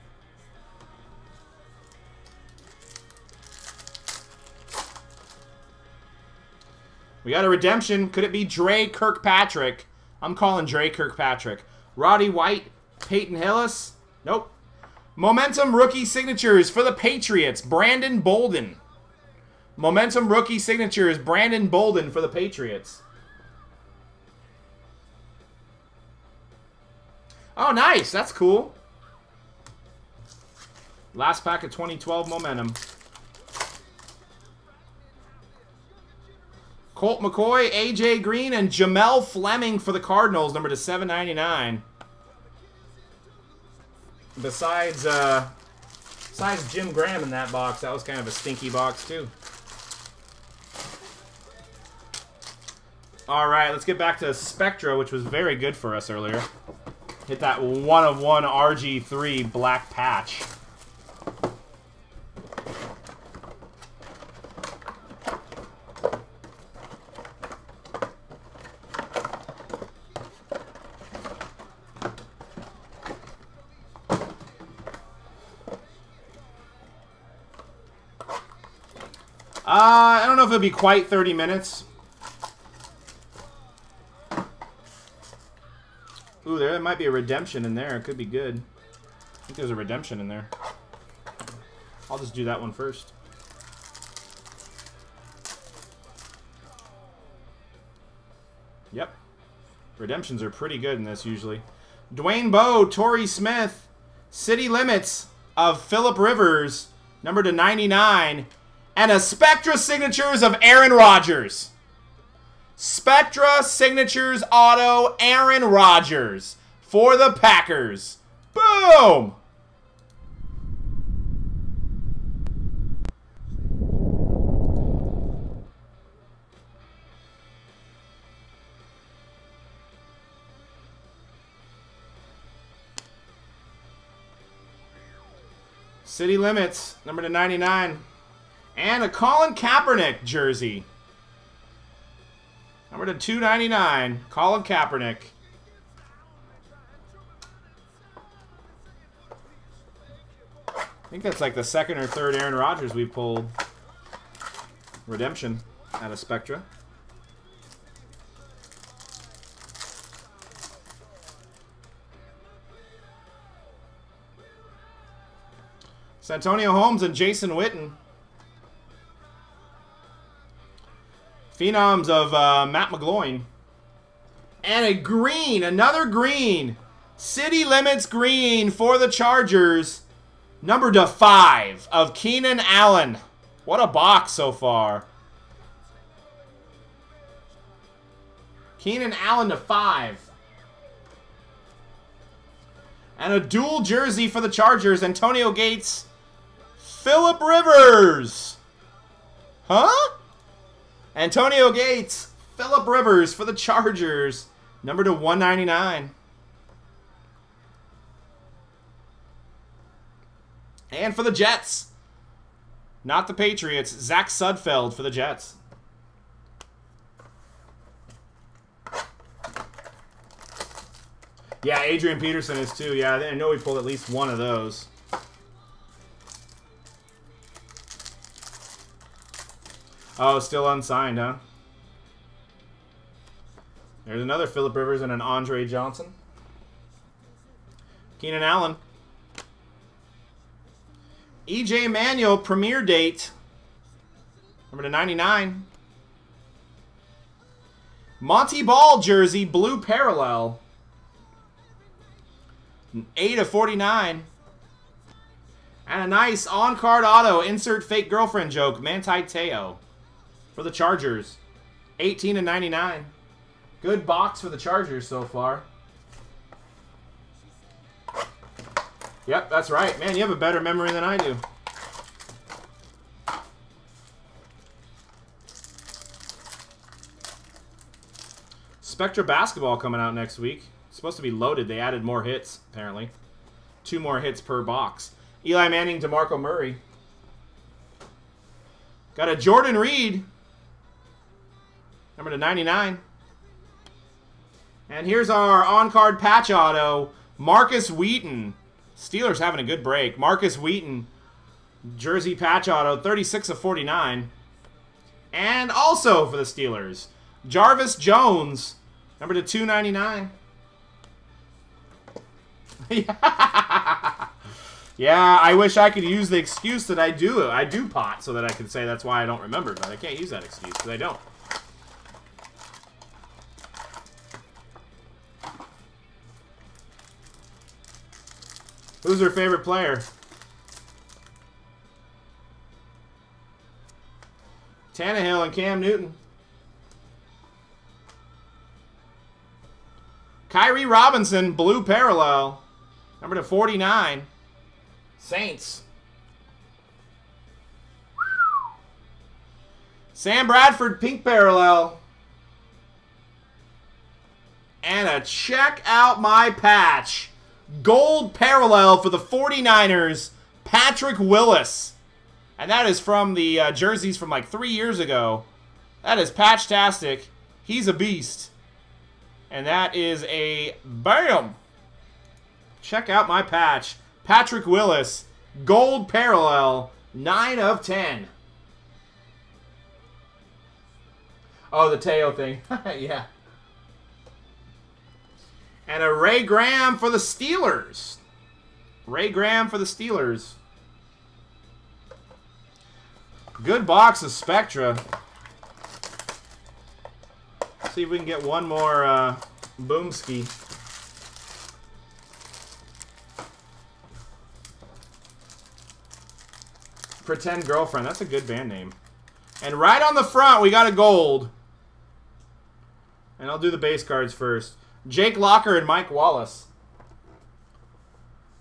We got a redemption. Could it be Dre Kirkpatrick? I'm calling Dre Kirkpatrick. Roddy White, Peyton Hillis. Nope. Momentum rookie signatures for the Patriots. Brandon Bolden. Momentum rookie signatures. Brandon Bolden for the Patriots. Oh, nice. That's cool. Last pack of 2012 Momentum. Colt McCoy, AJ Green, and Jamel Fleming for the Cardinals, number to 799. Besides Jim Graham in that box, that was kind of a stinky box too. All right, let's get back to Spectra, which was very good for us earlier. Hit that 1/1 RG3 black patch. I don't know if it'll be quite 30 minutes. Ooh, there might be a redemption in there. It could be good. I think there's a redemption in there. I'll just do that one first. Yep. Redemptions are pretty good in this usually. Dwayne Bowe, Torrey Smith, City Limits of Phillip Rivers, number to 99. And a Spectra Signatures of Aaron Rodgers. Spectra Signatures Auto, Aaron Rodgers. for the Packers. Boom! City Limits, number to 99. And a Colin Kaepernick jersey. Number to 299, Colin Kaepernick. I think that's like the second or third Aaron Rodgers we pulled. Redemption out of Spectra. Santonio Holmes and Jason Witten. Phenoms of Matt McGloin. And a green, another green. City Limits green for the Chargers. Number to 5 of Keenan Allen. What a box so far. Keenan Allen to 5. And a dual jersey for the Chargers. Antonio Gates. Phillip Rivers. Huh? Antonio Gates. Phillip Rivers for the Chargers. Number to 199. And for the Jets. Not the Patriots. Zach Sudfeld for the Jets. Yeah, Adrian Peterson is too. Yeah, I know we pulled at least one of those. Oh, still unsigned, huh? There's another Phillip Rivers and an Andre Johnson. Keenan Allen. EJ Manuel premiere date. Number to 99. Monty Ball jersey, blue parallel. 8 of 49. And a nice on-card auto, insert fake girlfriend joke, Manti Te'o. For the Chargers. 18 and 99. Good box for the Chargers so far. Yep, that's right. Man, you have a better memory than I do. Spectra Basketball coming out next week. It's supposed to be loaded. They added more hits, apparently. 2 more hits per box. Eli Manning, DeMarco Murray. Got a Jordan Reed. Number to 99. And here's our on-card patch auto, Marcus Wheaton. Steelers having a good break. Marcus Wheaton, jersey patch auto, 36 of 49. And also for the Steelers, Jarvis Jones, number to 299. Yeah, I wish I could use the excuse that I do pot so that I can say that's why I don't remember, but I can't use that excuse because I don't. Who's her favorite player? Tannehill and Cam Newton. Kyrie Robinson, blue parallel. Number to 49. Saints. Sam Bradford, pink parallel. And a check out my patch. Gold parallel for the 49ers, Patrick Willis. And that is from the jerseys from like 3 years ago. That is patch-tastic. He's a beast. And that is a bam. Check out my patch. Patrick Willis, gold parallel, 9 of 10. Oh, the Te'o thing. Yeah. And a Ray Graham for the Steelers. Ray Graham for the Steelers. Good box of Spectra. See if we can get one more Boomski. Pretend Girlfriend. That's a good band name. And right on the front, we got a gold. And I'll do the base cards first. Jake Locker and Mike Wallace.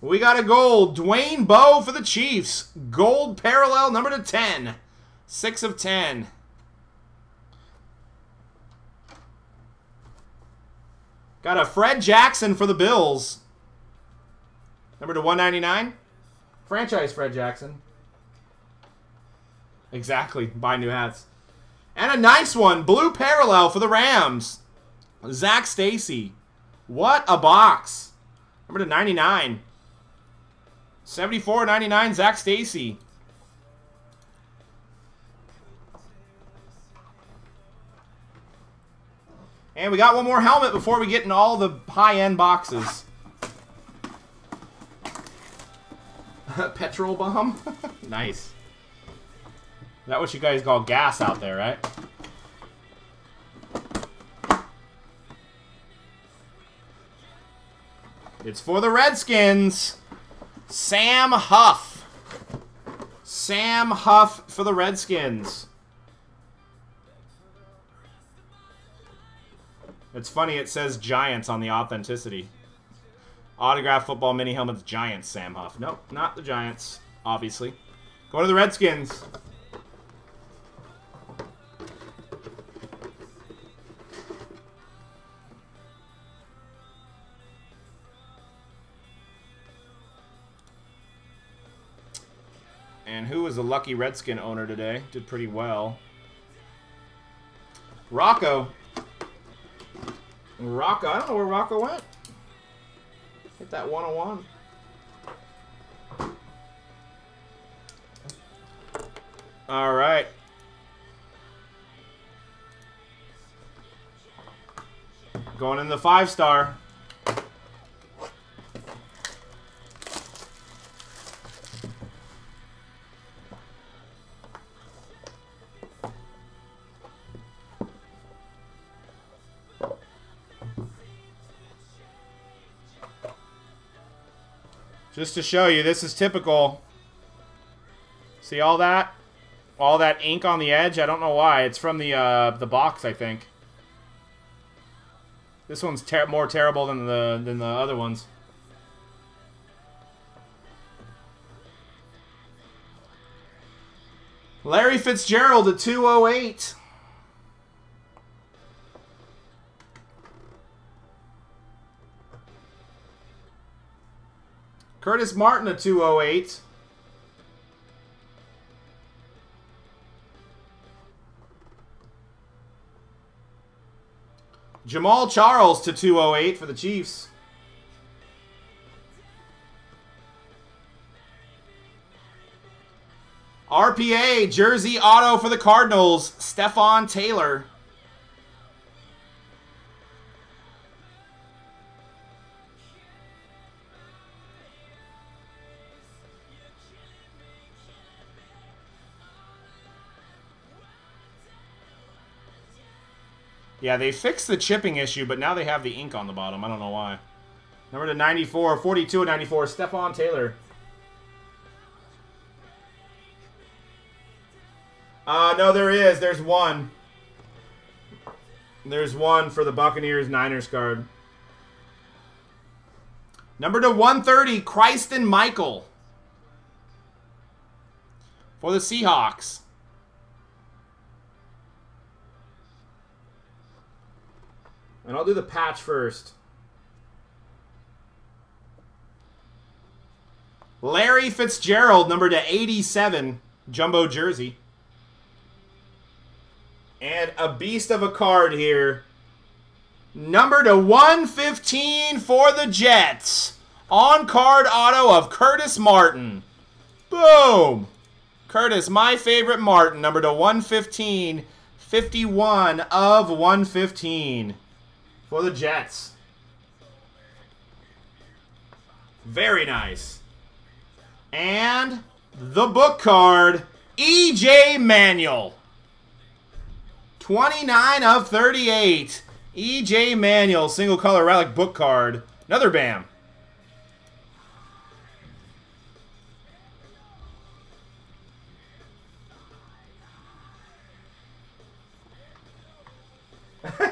We got a gold. Dwayne Bowe for the Chiefs. Gold parallel number to 10. 6 of 10. Got a Fred Jackson for the Bills. Number to 199. Franchise Fred Jackson. Exactly. Buy new hats. And a nice one. Blue parallel for the Rams. Zach Stacy. What a box. Number to 99. 74.99 Zach Stacy. And we got one more helmet before we get in all the high-end boxes. Petrol bomb? Nice. Is that what you guys call gas out there, right? It's for the Redskins. Sam Huff. Sam Huff for the Redskins. It's funny, it says Giants on the authenticity. Autograph football mini helmets, Giants, Sam Huff. Nope, not the Giants, obviously. Go to the Redskins. And who was the lucky Redskin owner today? Did pretty well. Rocco. Rocco, I don't know where Rocco went. Hit that 101. All right. Going in the 5-star. Just to show you, this is typical. See all that? All that ink on the edge? I don't know why. It's from the box, I think. This one's more terrible than the other ones. Larry Fitzgerald at 208. Curtis Martin at 208. Jamal Charles to 208 for the Chiefs. RPA jersey auto for the Cardinals, Stephon Taylor. Yeah, they fixed the chipping issue, but now they have the ink on the bottom. I don't know why. Number to 94, 42 of 94, Stephon Taylor. No, there is. There's one. There's one for the Buccaneers Niners card. Number to 130, Christon Michael. For the Seahawks. And I'll do the patch first. Larry Fitzgerald, number to 87, jumbo jersey. And a beast of a card here. Number to 115 for the Jets. On-card auto of Curtis Martin. Boom! Curtis, my favorite Martin, number to 115. 51 of 115. For the Jets. Very nice. And the book card, E.J. Manuel. 29 of 38. E.J. Manuel, single color relic book card. Another BAM.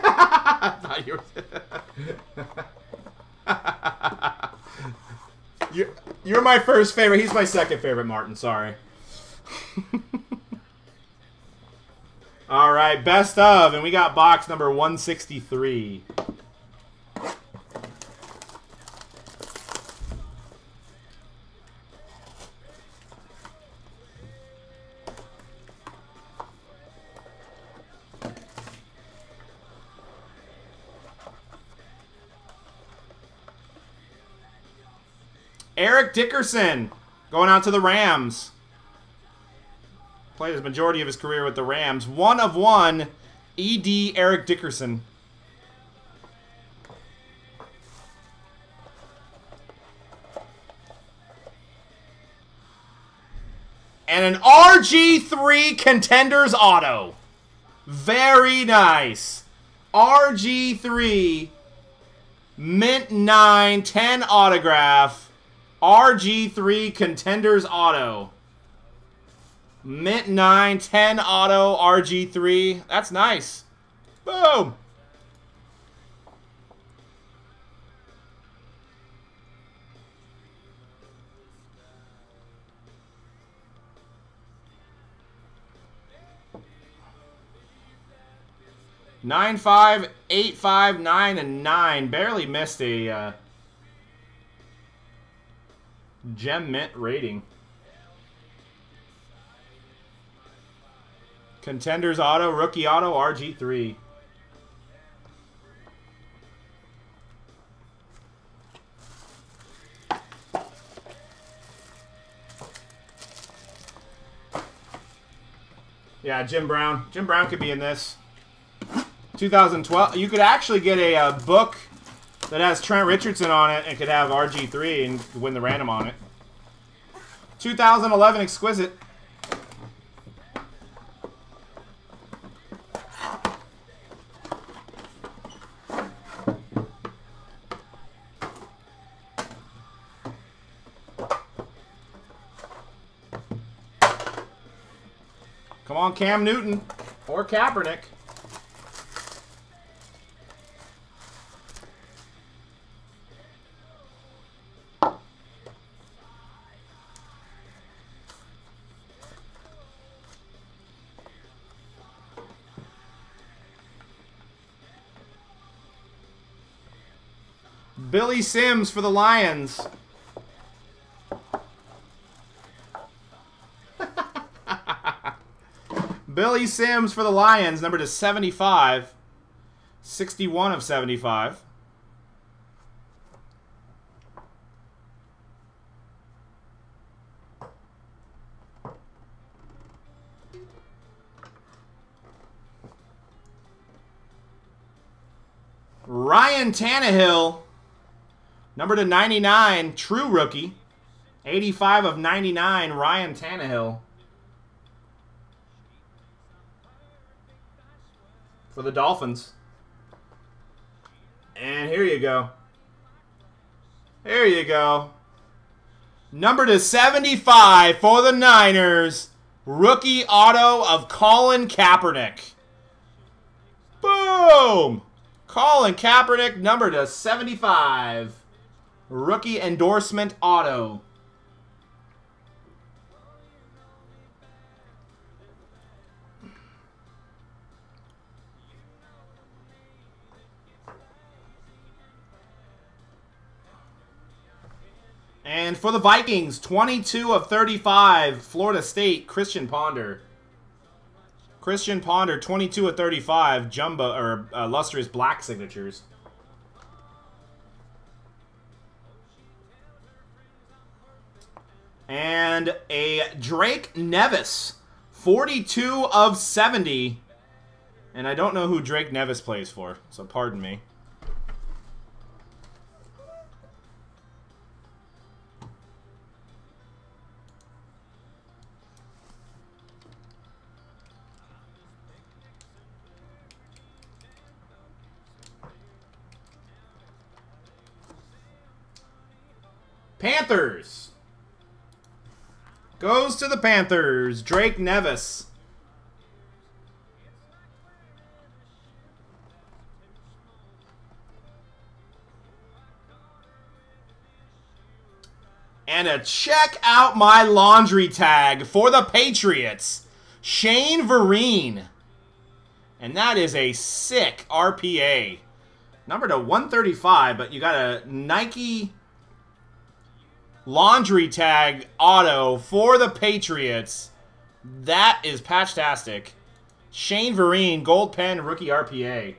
I thought you were... You're my first favorite. He's my second favorite, Martin. Sorry. All right, best of, and we got box number 163. Eric Dickerson going out to the Rams. Played his majority of his career with the Rams. 1 of 1, ED Eric Dickerson. And an RG3 Contenders auto. Very nice. RG3 Mint 9 10 autograph. RG3 Contenders auto. Mint 9 10 auto RG3. That's nice. Boom. Nine, 5, 8, 5, 9, and 9. Barely missed a Gem Mint rating. Contenders auto, rookie auto, RG3. Yeah, Jim Brown. Jim Brown could be in this. 2012. You could actually get a book that has Trent Richardson on it and could have RG3 and win the random on it. 2011 Exquisite. Come on, Cam Newton or Kaepernick. Billy Sims for the Lions. Billy Sims for the Lions, number to 75. 61 of 75. Ryan Tannehill, number to 99, true rookie. 85 of 99, Ryan Tannehill. For the Dolphins. And here you go. There you go. Number to 75 for the Niners. Rookie auto of Colin Kaepernick. Boom! Colin Kaepernick, number to 75. Rookie endorsement auto. And for the Vikings, 22 of 35, Florida State, Christian Ponder. Christian Ponder, 22 of 35, jumbo or lustrous black signatures. And a Drake Nevis, 42 of 70. And I don't know who Drake Nevis plays for, so pardon me. Panthers. Goes to the Panthers. Drake Nevis. And check out my laundry tag for the Patriots. Shane Vereen. And that is a sick RPA. Number to 135, but you got a Nike laundry tag auto for the Patriots. That is patchtastic. Shane Vereen, gold pen, rookie RPA.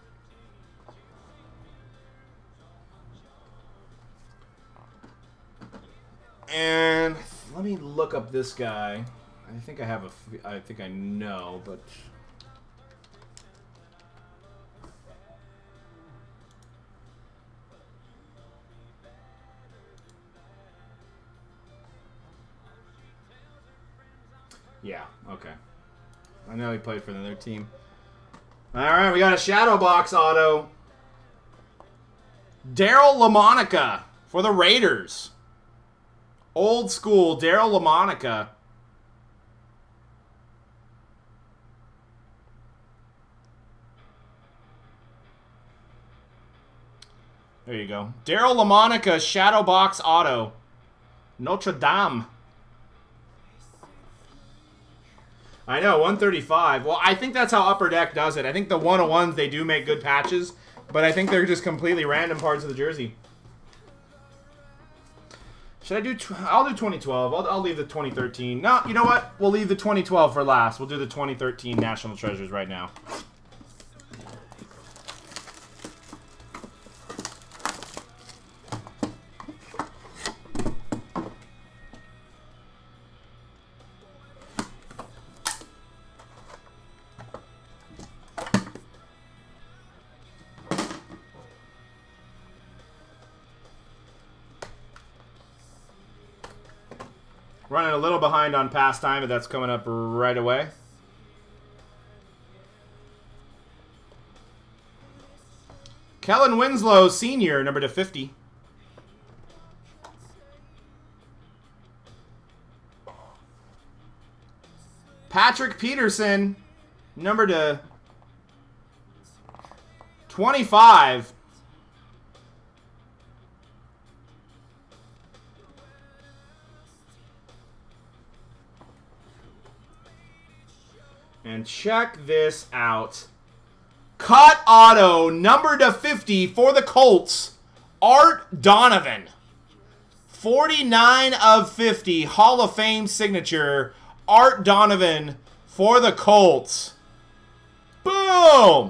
And let me look up this guy. I think I have I think I know, but yeah, okay. I know he played for another team. All right, we got a shadow box auto. Daryl LaMonica for the Raiders. Old school Daryl LaMonica. There you go. Daryl LaMonica shadow box auto. Notre Dame. I know, 135. Well, I think that's how Upper Deck does it. I think the 101s, they do make good patches, but I think they're just completely random parts of the jersey. Should I do... I'll do 2012. I'll leave the 2013. No, you know what? We'll leave the 2012 for last. We'll do the 2013 National Treasures right now. Running a little behind on pastime, but that's coming up right away. Kellen Winslow, Sr., number to 50. Patrick Peterson, number to 25. And check this out. Cut auto, number to 50 for the Colts. Art Donovan. 49 of 50, Hall of Fame signature. Art Donovan for the Colts. Boom!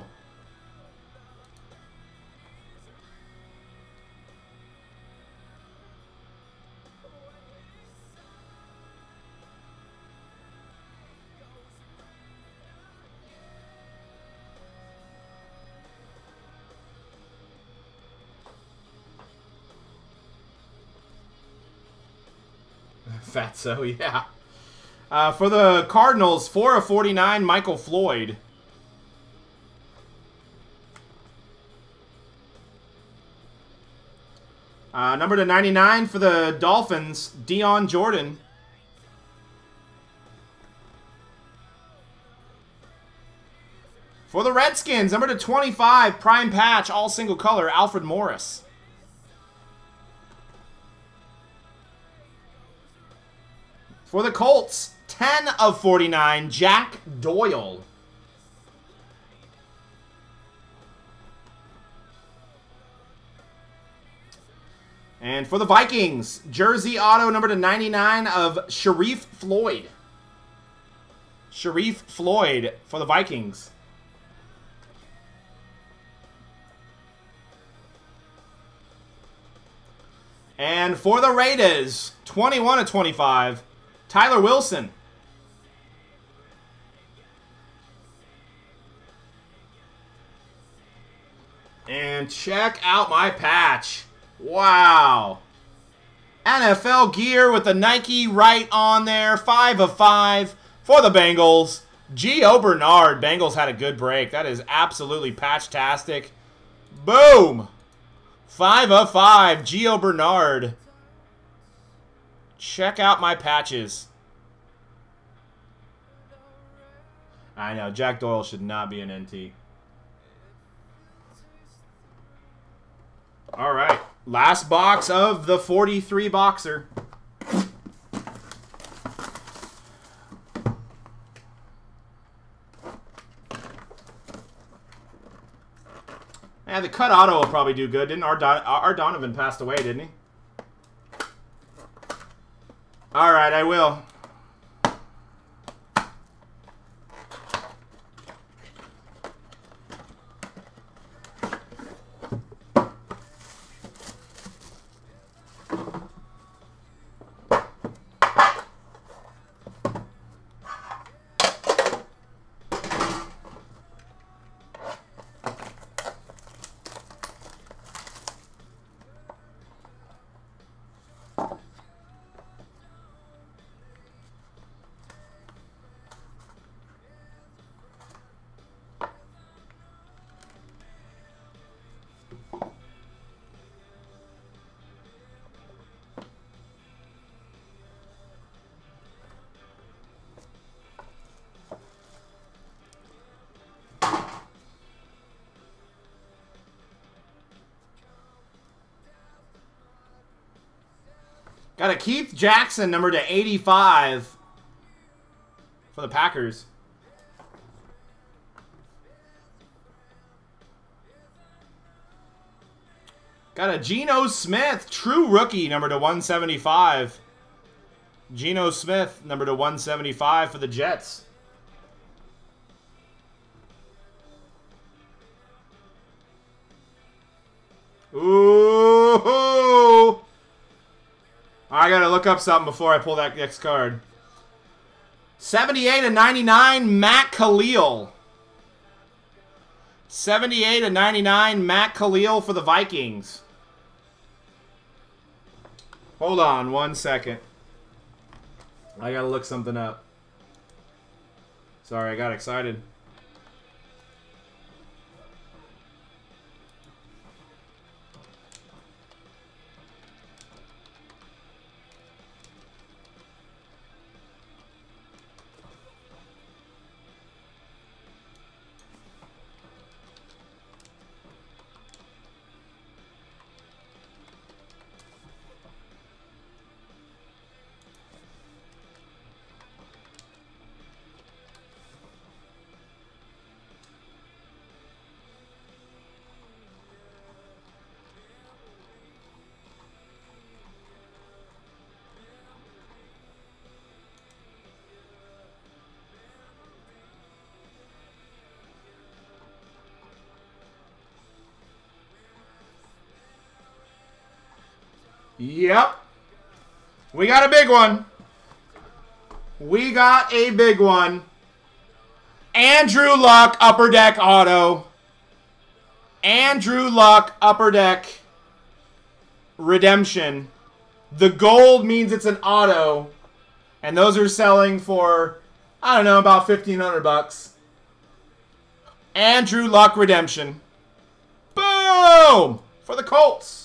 Fatso, yeah. For the Cardinals, 4 of 49, Michael Floyd. Number to 99 for the Dolphins, Dion Jordan. For the Redskins, number to 25, prime patch, all single color, Alfred Morris. For the Colts, 10 of 49, Jack Doyle. And for the Vikings, jersey auto number to 99 of Sharif Floyd. Sharif Floyd for the Vikings. And for the Raiders, 21 of 25, Tyler Wilson. And check out my patch. Wow. NFL gear with the Nike right on there. 5 of 5 for the Bengals. Gio Bernard. Bengals had a good break. That is absolutely patch-tastic. Boom. 5 of 5. Gio Bernard. Check out my patches. I know, Jack Doyle should not be an NT. All right, last box of the 43 boxer. cut auto will probably do good. Didn't our Donovan passed away, didn't he? All right, I will. Got a Keith Jackson, number to 85 for the Packers. Got a Geno Smith, true rookie, number to 175. Geno Smith, number to 175 for the Jets. Ooh! I gotta look up something before I pull that next card. 78/99, Matt Khalil. 78/99, Matt Khalil for the Vikings. Hold on 1 second. I gotta look something up. Sorry, I got excited. Yep. We got a big one. We got a big one. Andrew Luck, Upper Deck auto. Andrew Luck, Upper Deck redemption. The gold means it's an auto. And those are selling for, I don't know, about $1,500. Andrew Luck redemption. Boom! For the Colts.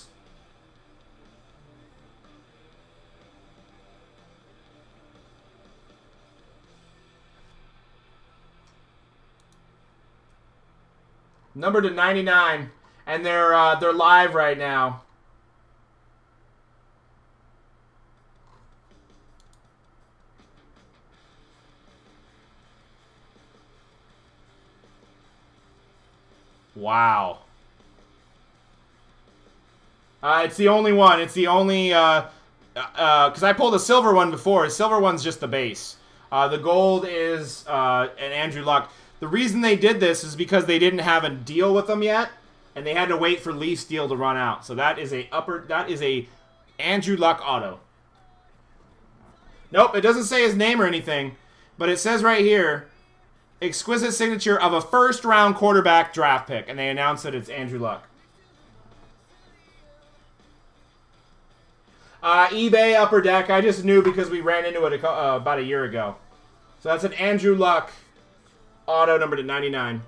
Number to 99, and they're live right now. Wow. It's the only one. It's the only because I pulled a silver one before. The silver one's just the base. The gold is an Andrew Luck. The reason they did this is because they didn't have a deal with them yet, and they had to wait for Leaf's deal to run out. So that is a Andrew Luck auto. Nope, it doesn't say his name or anything, but it says right here, exquisite signature of a first-round quarterback draft pick, and they announced that it's Andrew Luck. eBay Upper Deck, I just knew because we ran into it about a year ago. So that's an Andrew Luck auto number to 99.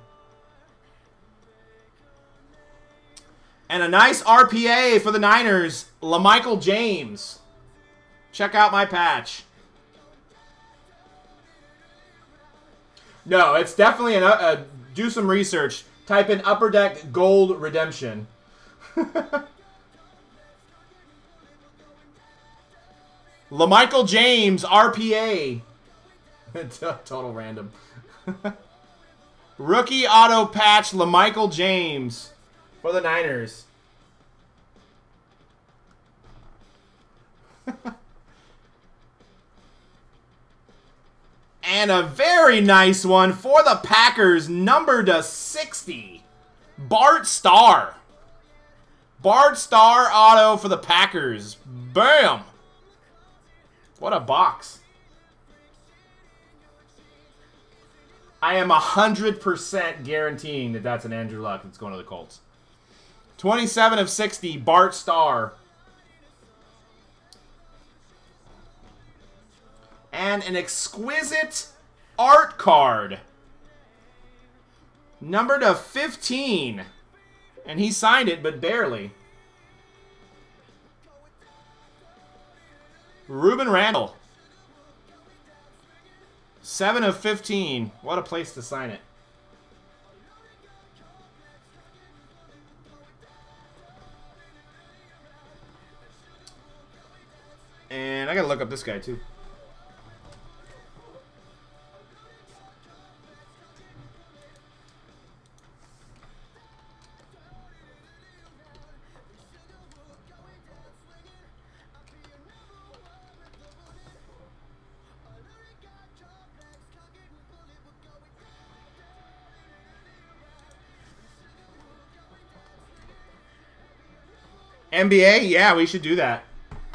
And a nice RPA for the Niners, LaMichael James. Check out my patch. No, it's definitely do some research. Type in Upper Deck Gold Redemption. LaMichael James, RPA. Total random. Rookie auto patch, LaMichael James For the Niners. And a very nice one for the Packers, number to 60. Bart Starr. Bart Starr auto for the Packers. Bam! What a box. I am 100% guaranteeing that that's an Andrew Luck that's going to the Colts. 27 of 60, Bart Starr. And an exquisite art card. Number to 15. And he signed it, but barely. Ruben Randall. 7 of 15. What a place to sign it. And I gotta look up this guy too. NBA? Yeah, we should do that.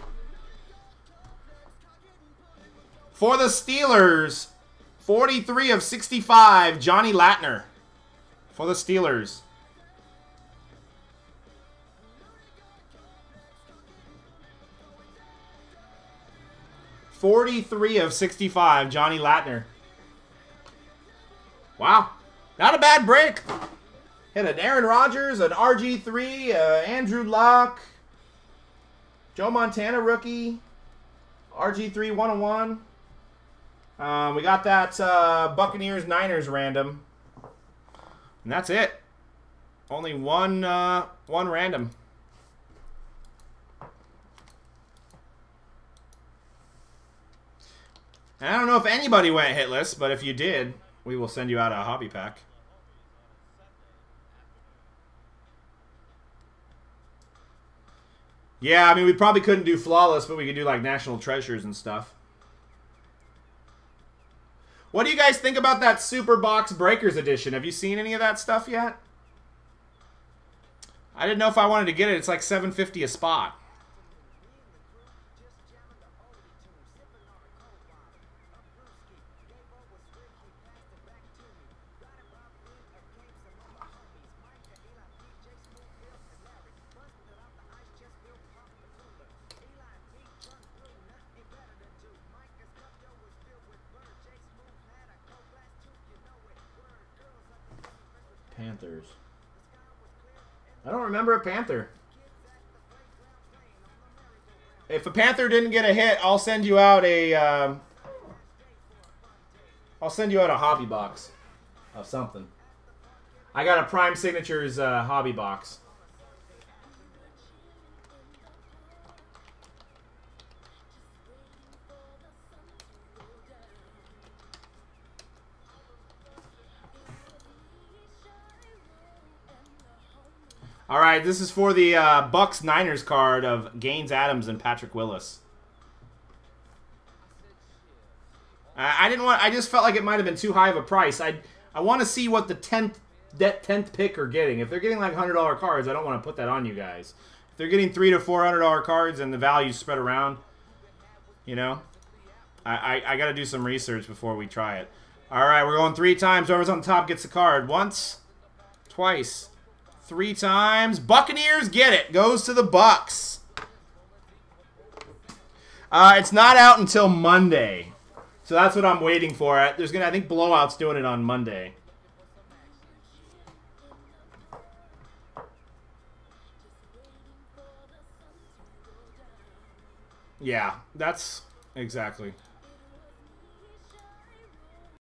For the Steelers, 43 of 65, Johnny Latner. For the Steelers. .43 of 65, Johnny Latner. Wow. Not a bad break. Hit an Aaron Rodgers, an RG3, Andrew Luck, Joe Montana rookie, RG3 101. We got that Buccaneers Niners random, and that's it. Only one random. And I don't know if anybody went hitless, but if you did, we will send you out a hobby pack. Yeah, I mean, we probably couldn't do flawless, but we could do, like, national treasures and stuff. What do you guys think about that Super Box Breakers edition? Have you seen any of that stuff yet? I didn't know if I wanted to get it. It's like $7.50 a spot. Panthers. I don't remember a Panther. If a Panther didn't get a hit, I'll send you out a hobby box of something. I got a Prime Signatures hobby box. All right, this is for the Bucks Niners card of Gaines Adams and Patrick Willis. I just felt like it might have been too high of a price. I want to see what the 10th pick are getting. If they're getting like $100 cards, I don't want to put that on you guys. If they're getting $300 to $400 cards and the value's spread around, you know, I got to do some research before we try it. All right, we're going 3 times. Whoever's on top gets the card. Once, twice, 3 times. Buccaneers get it. Goes to the Bucks. It's not out until Monday. So that's what I'm waiting for. I think Blowout's doing it on Monday. Yeah, that's exactly.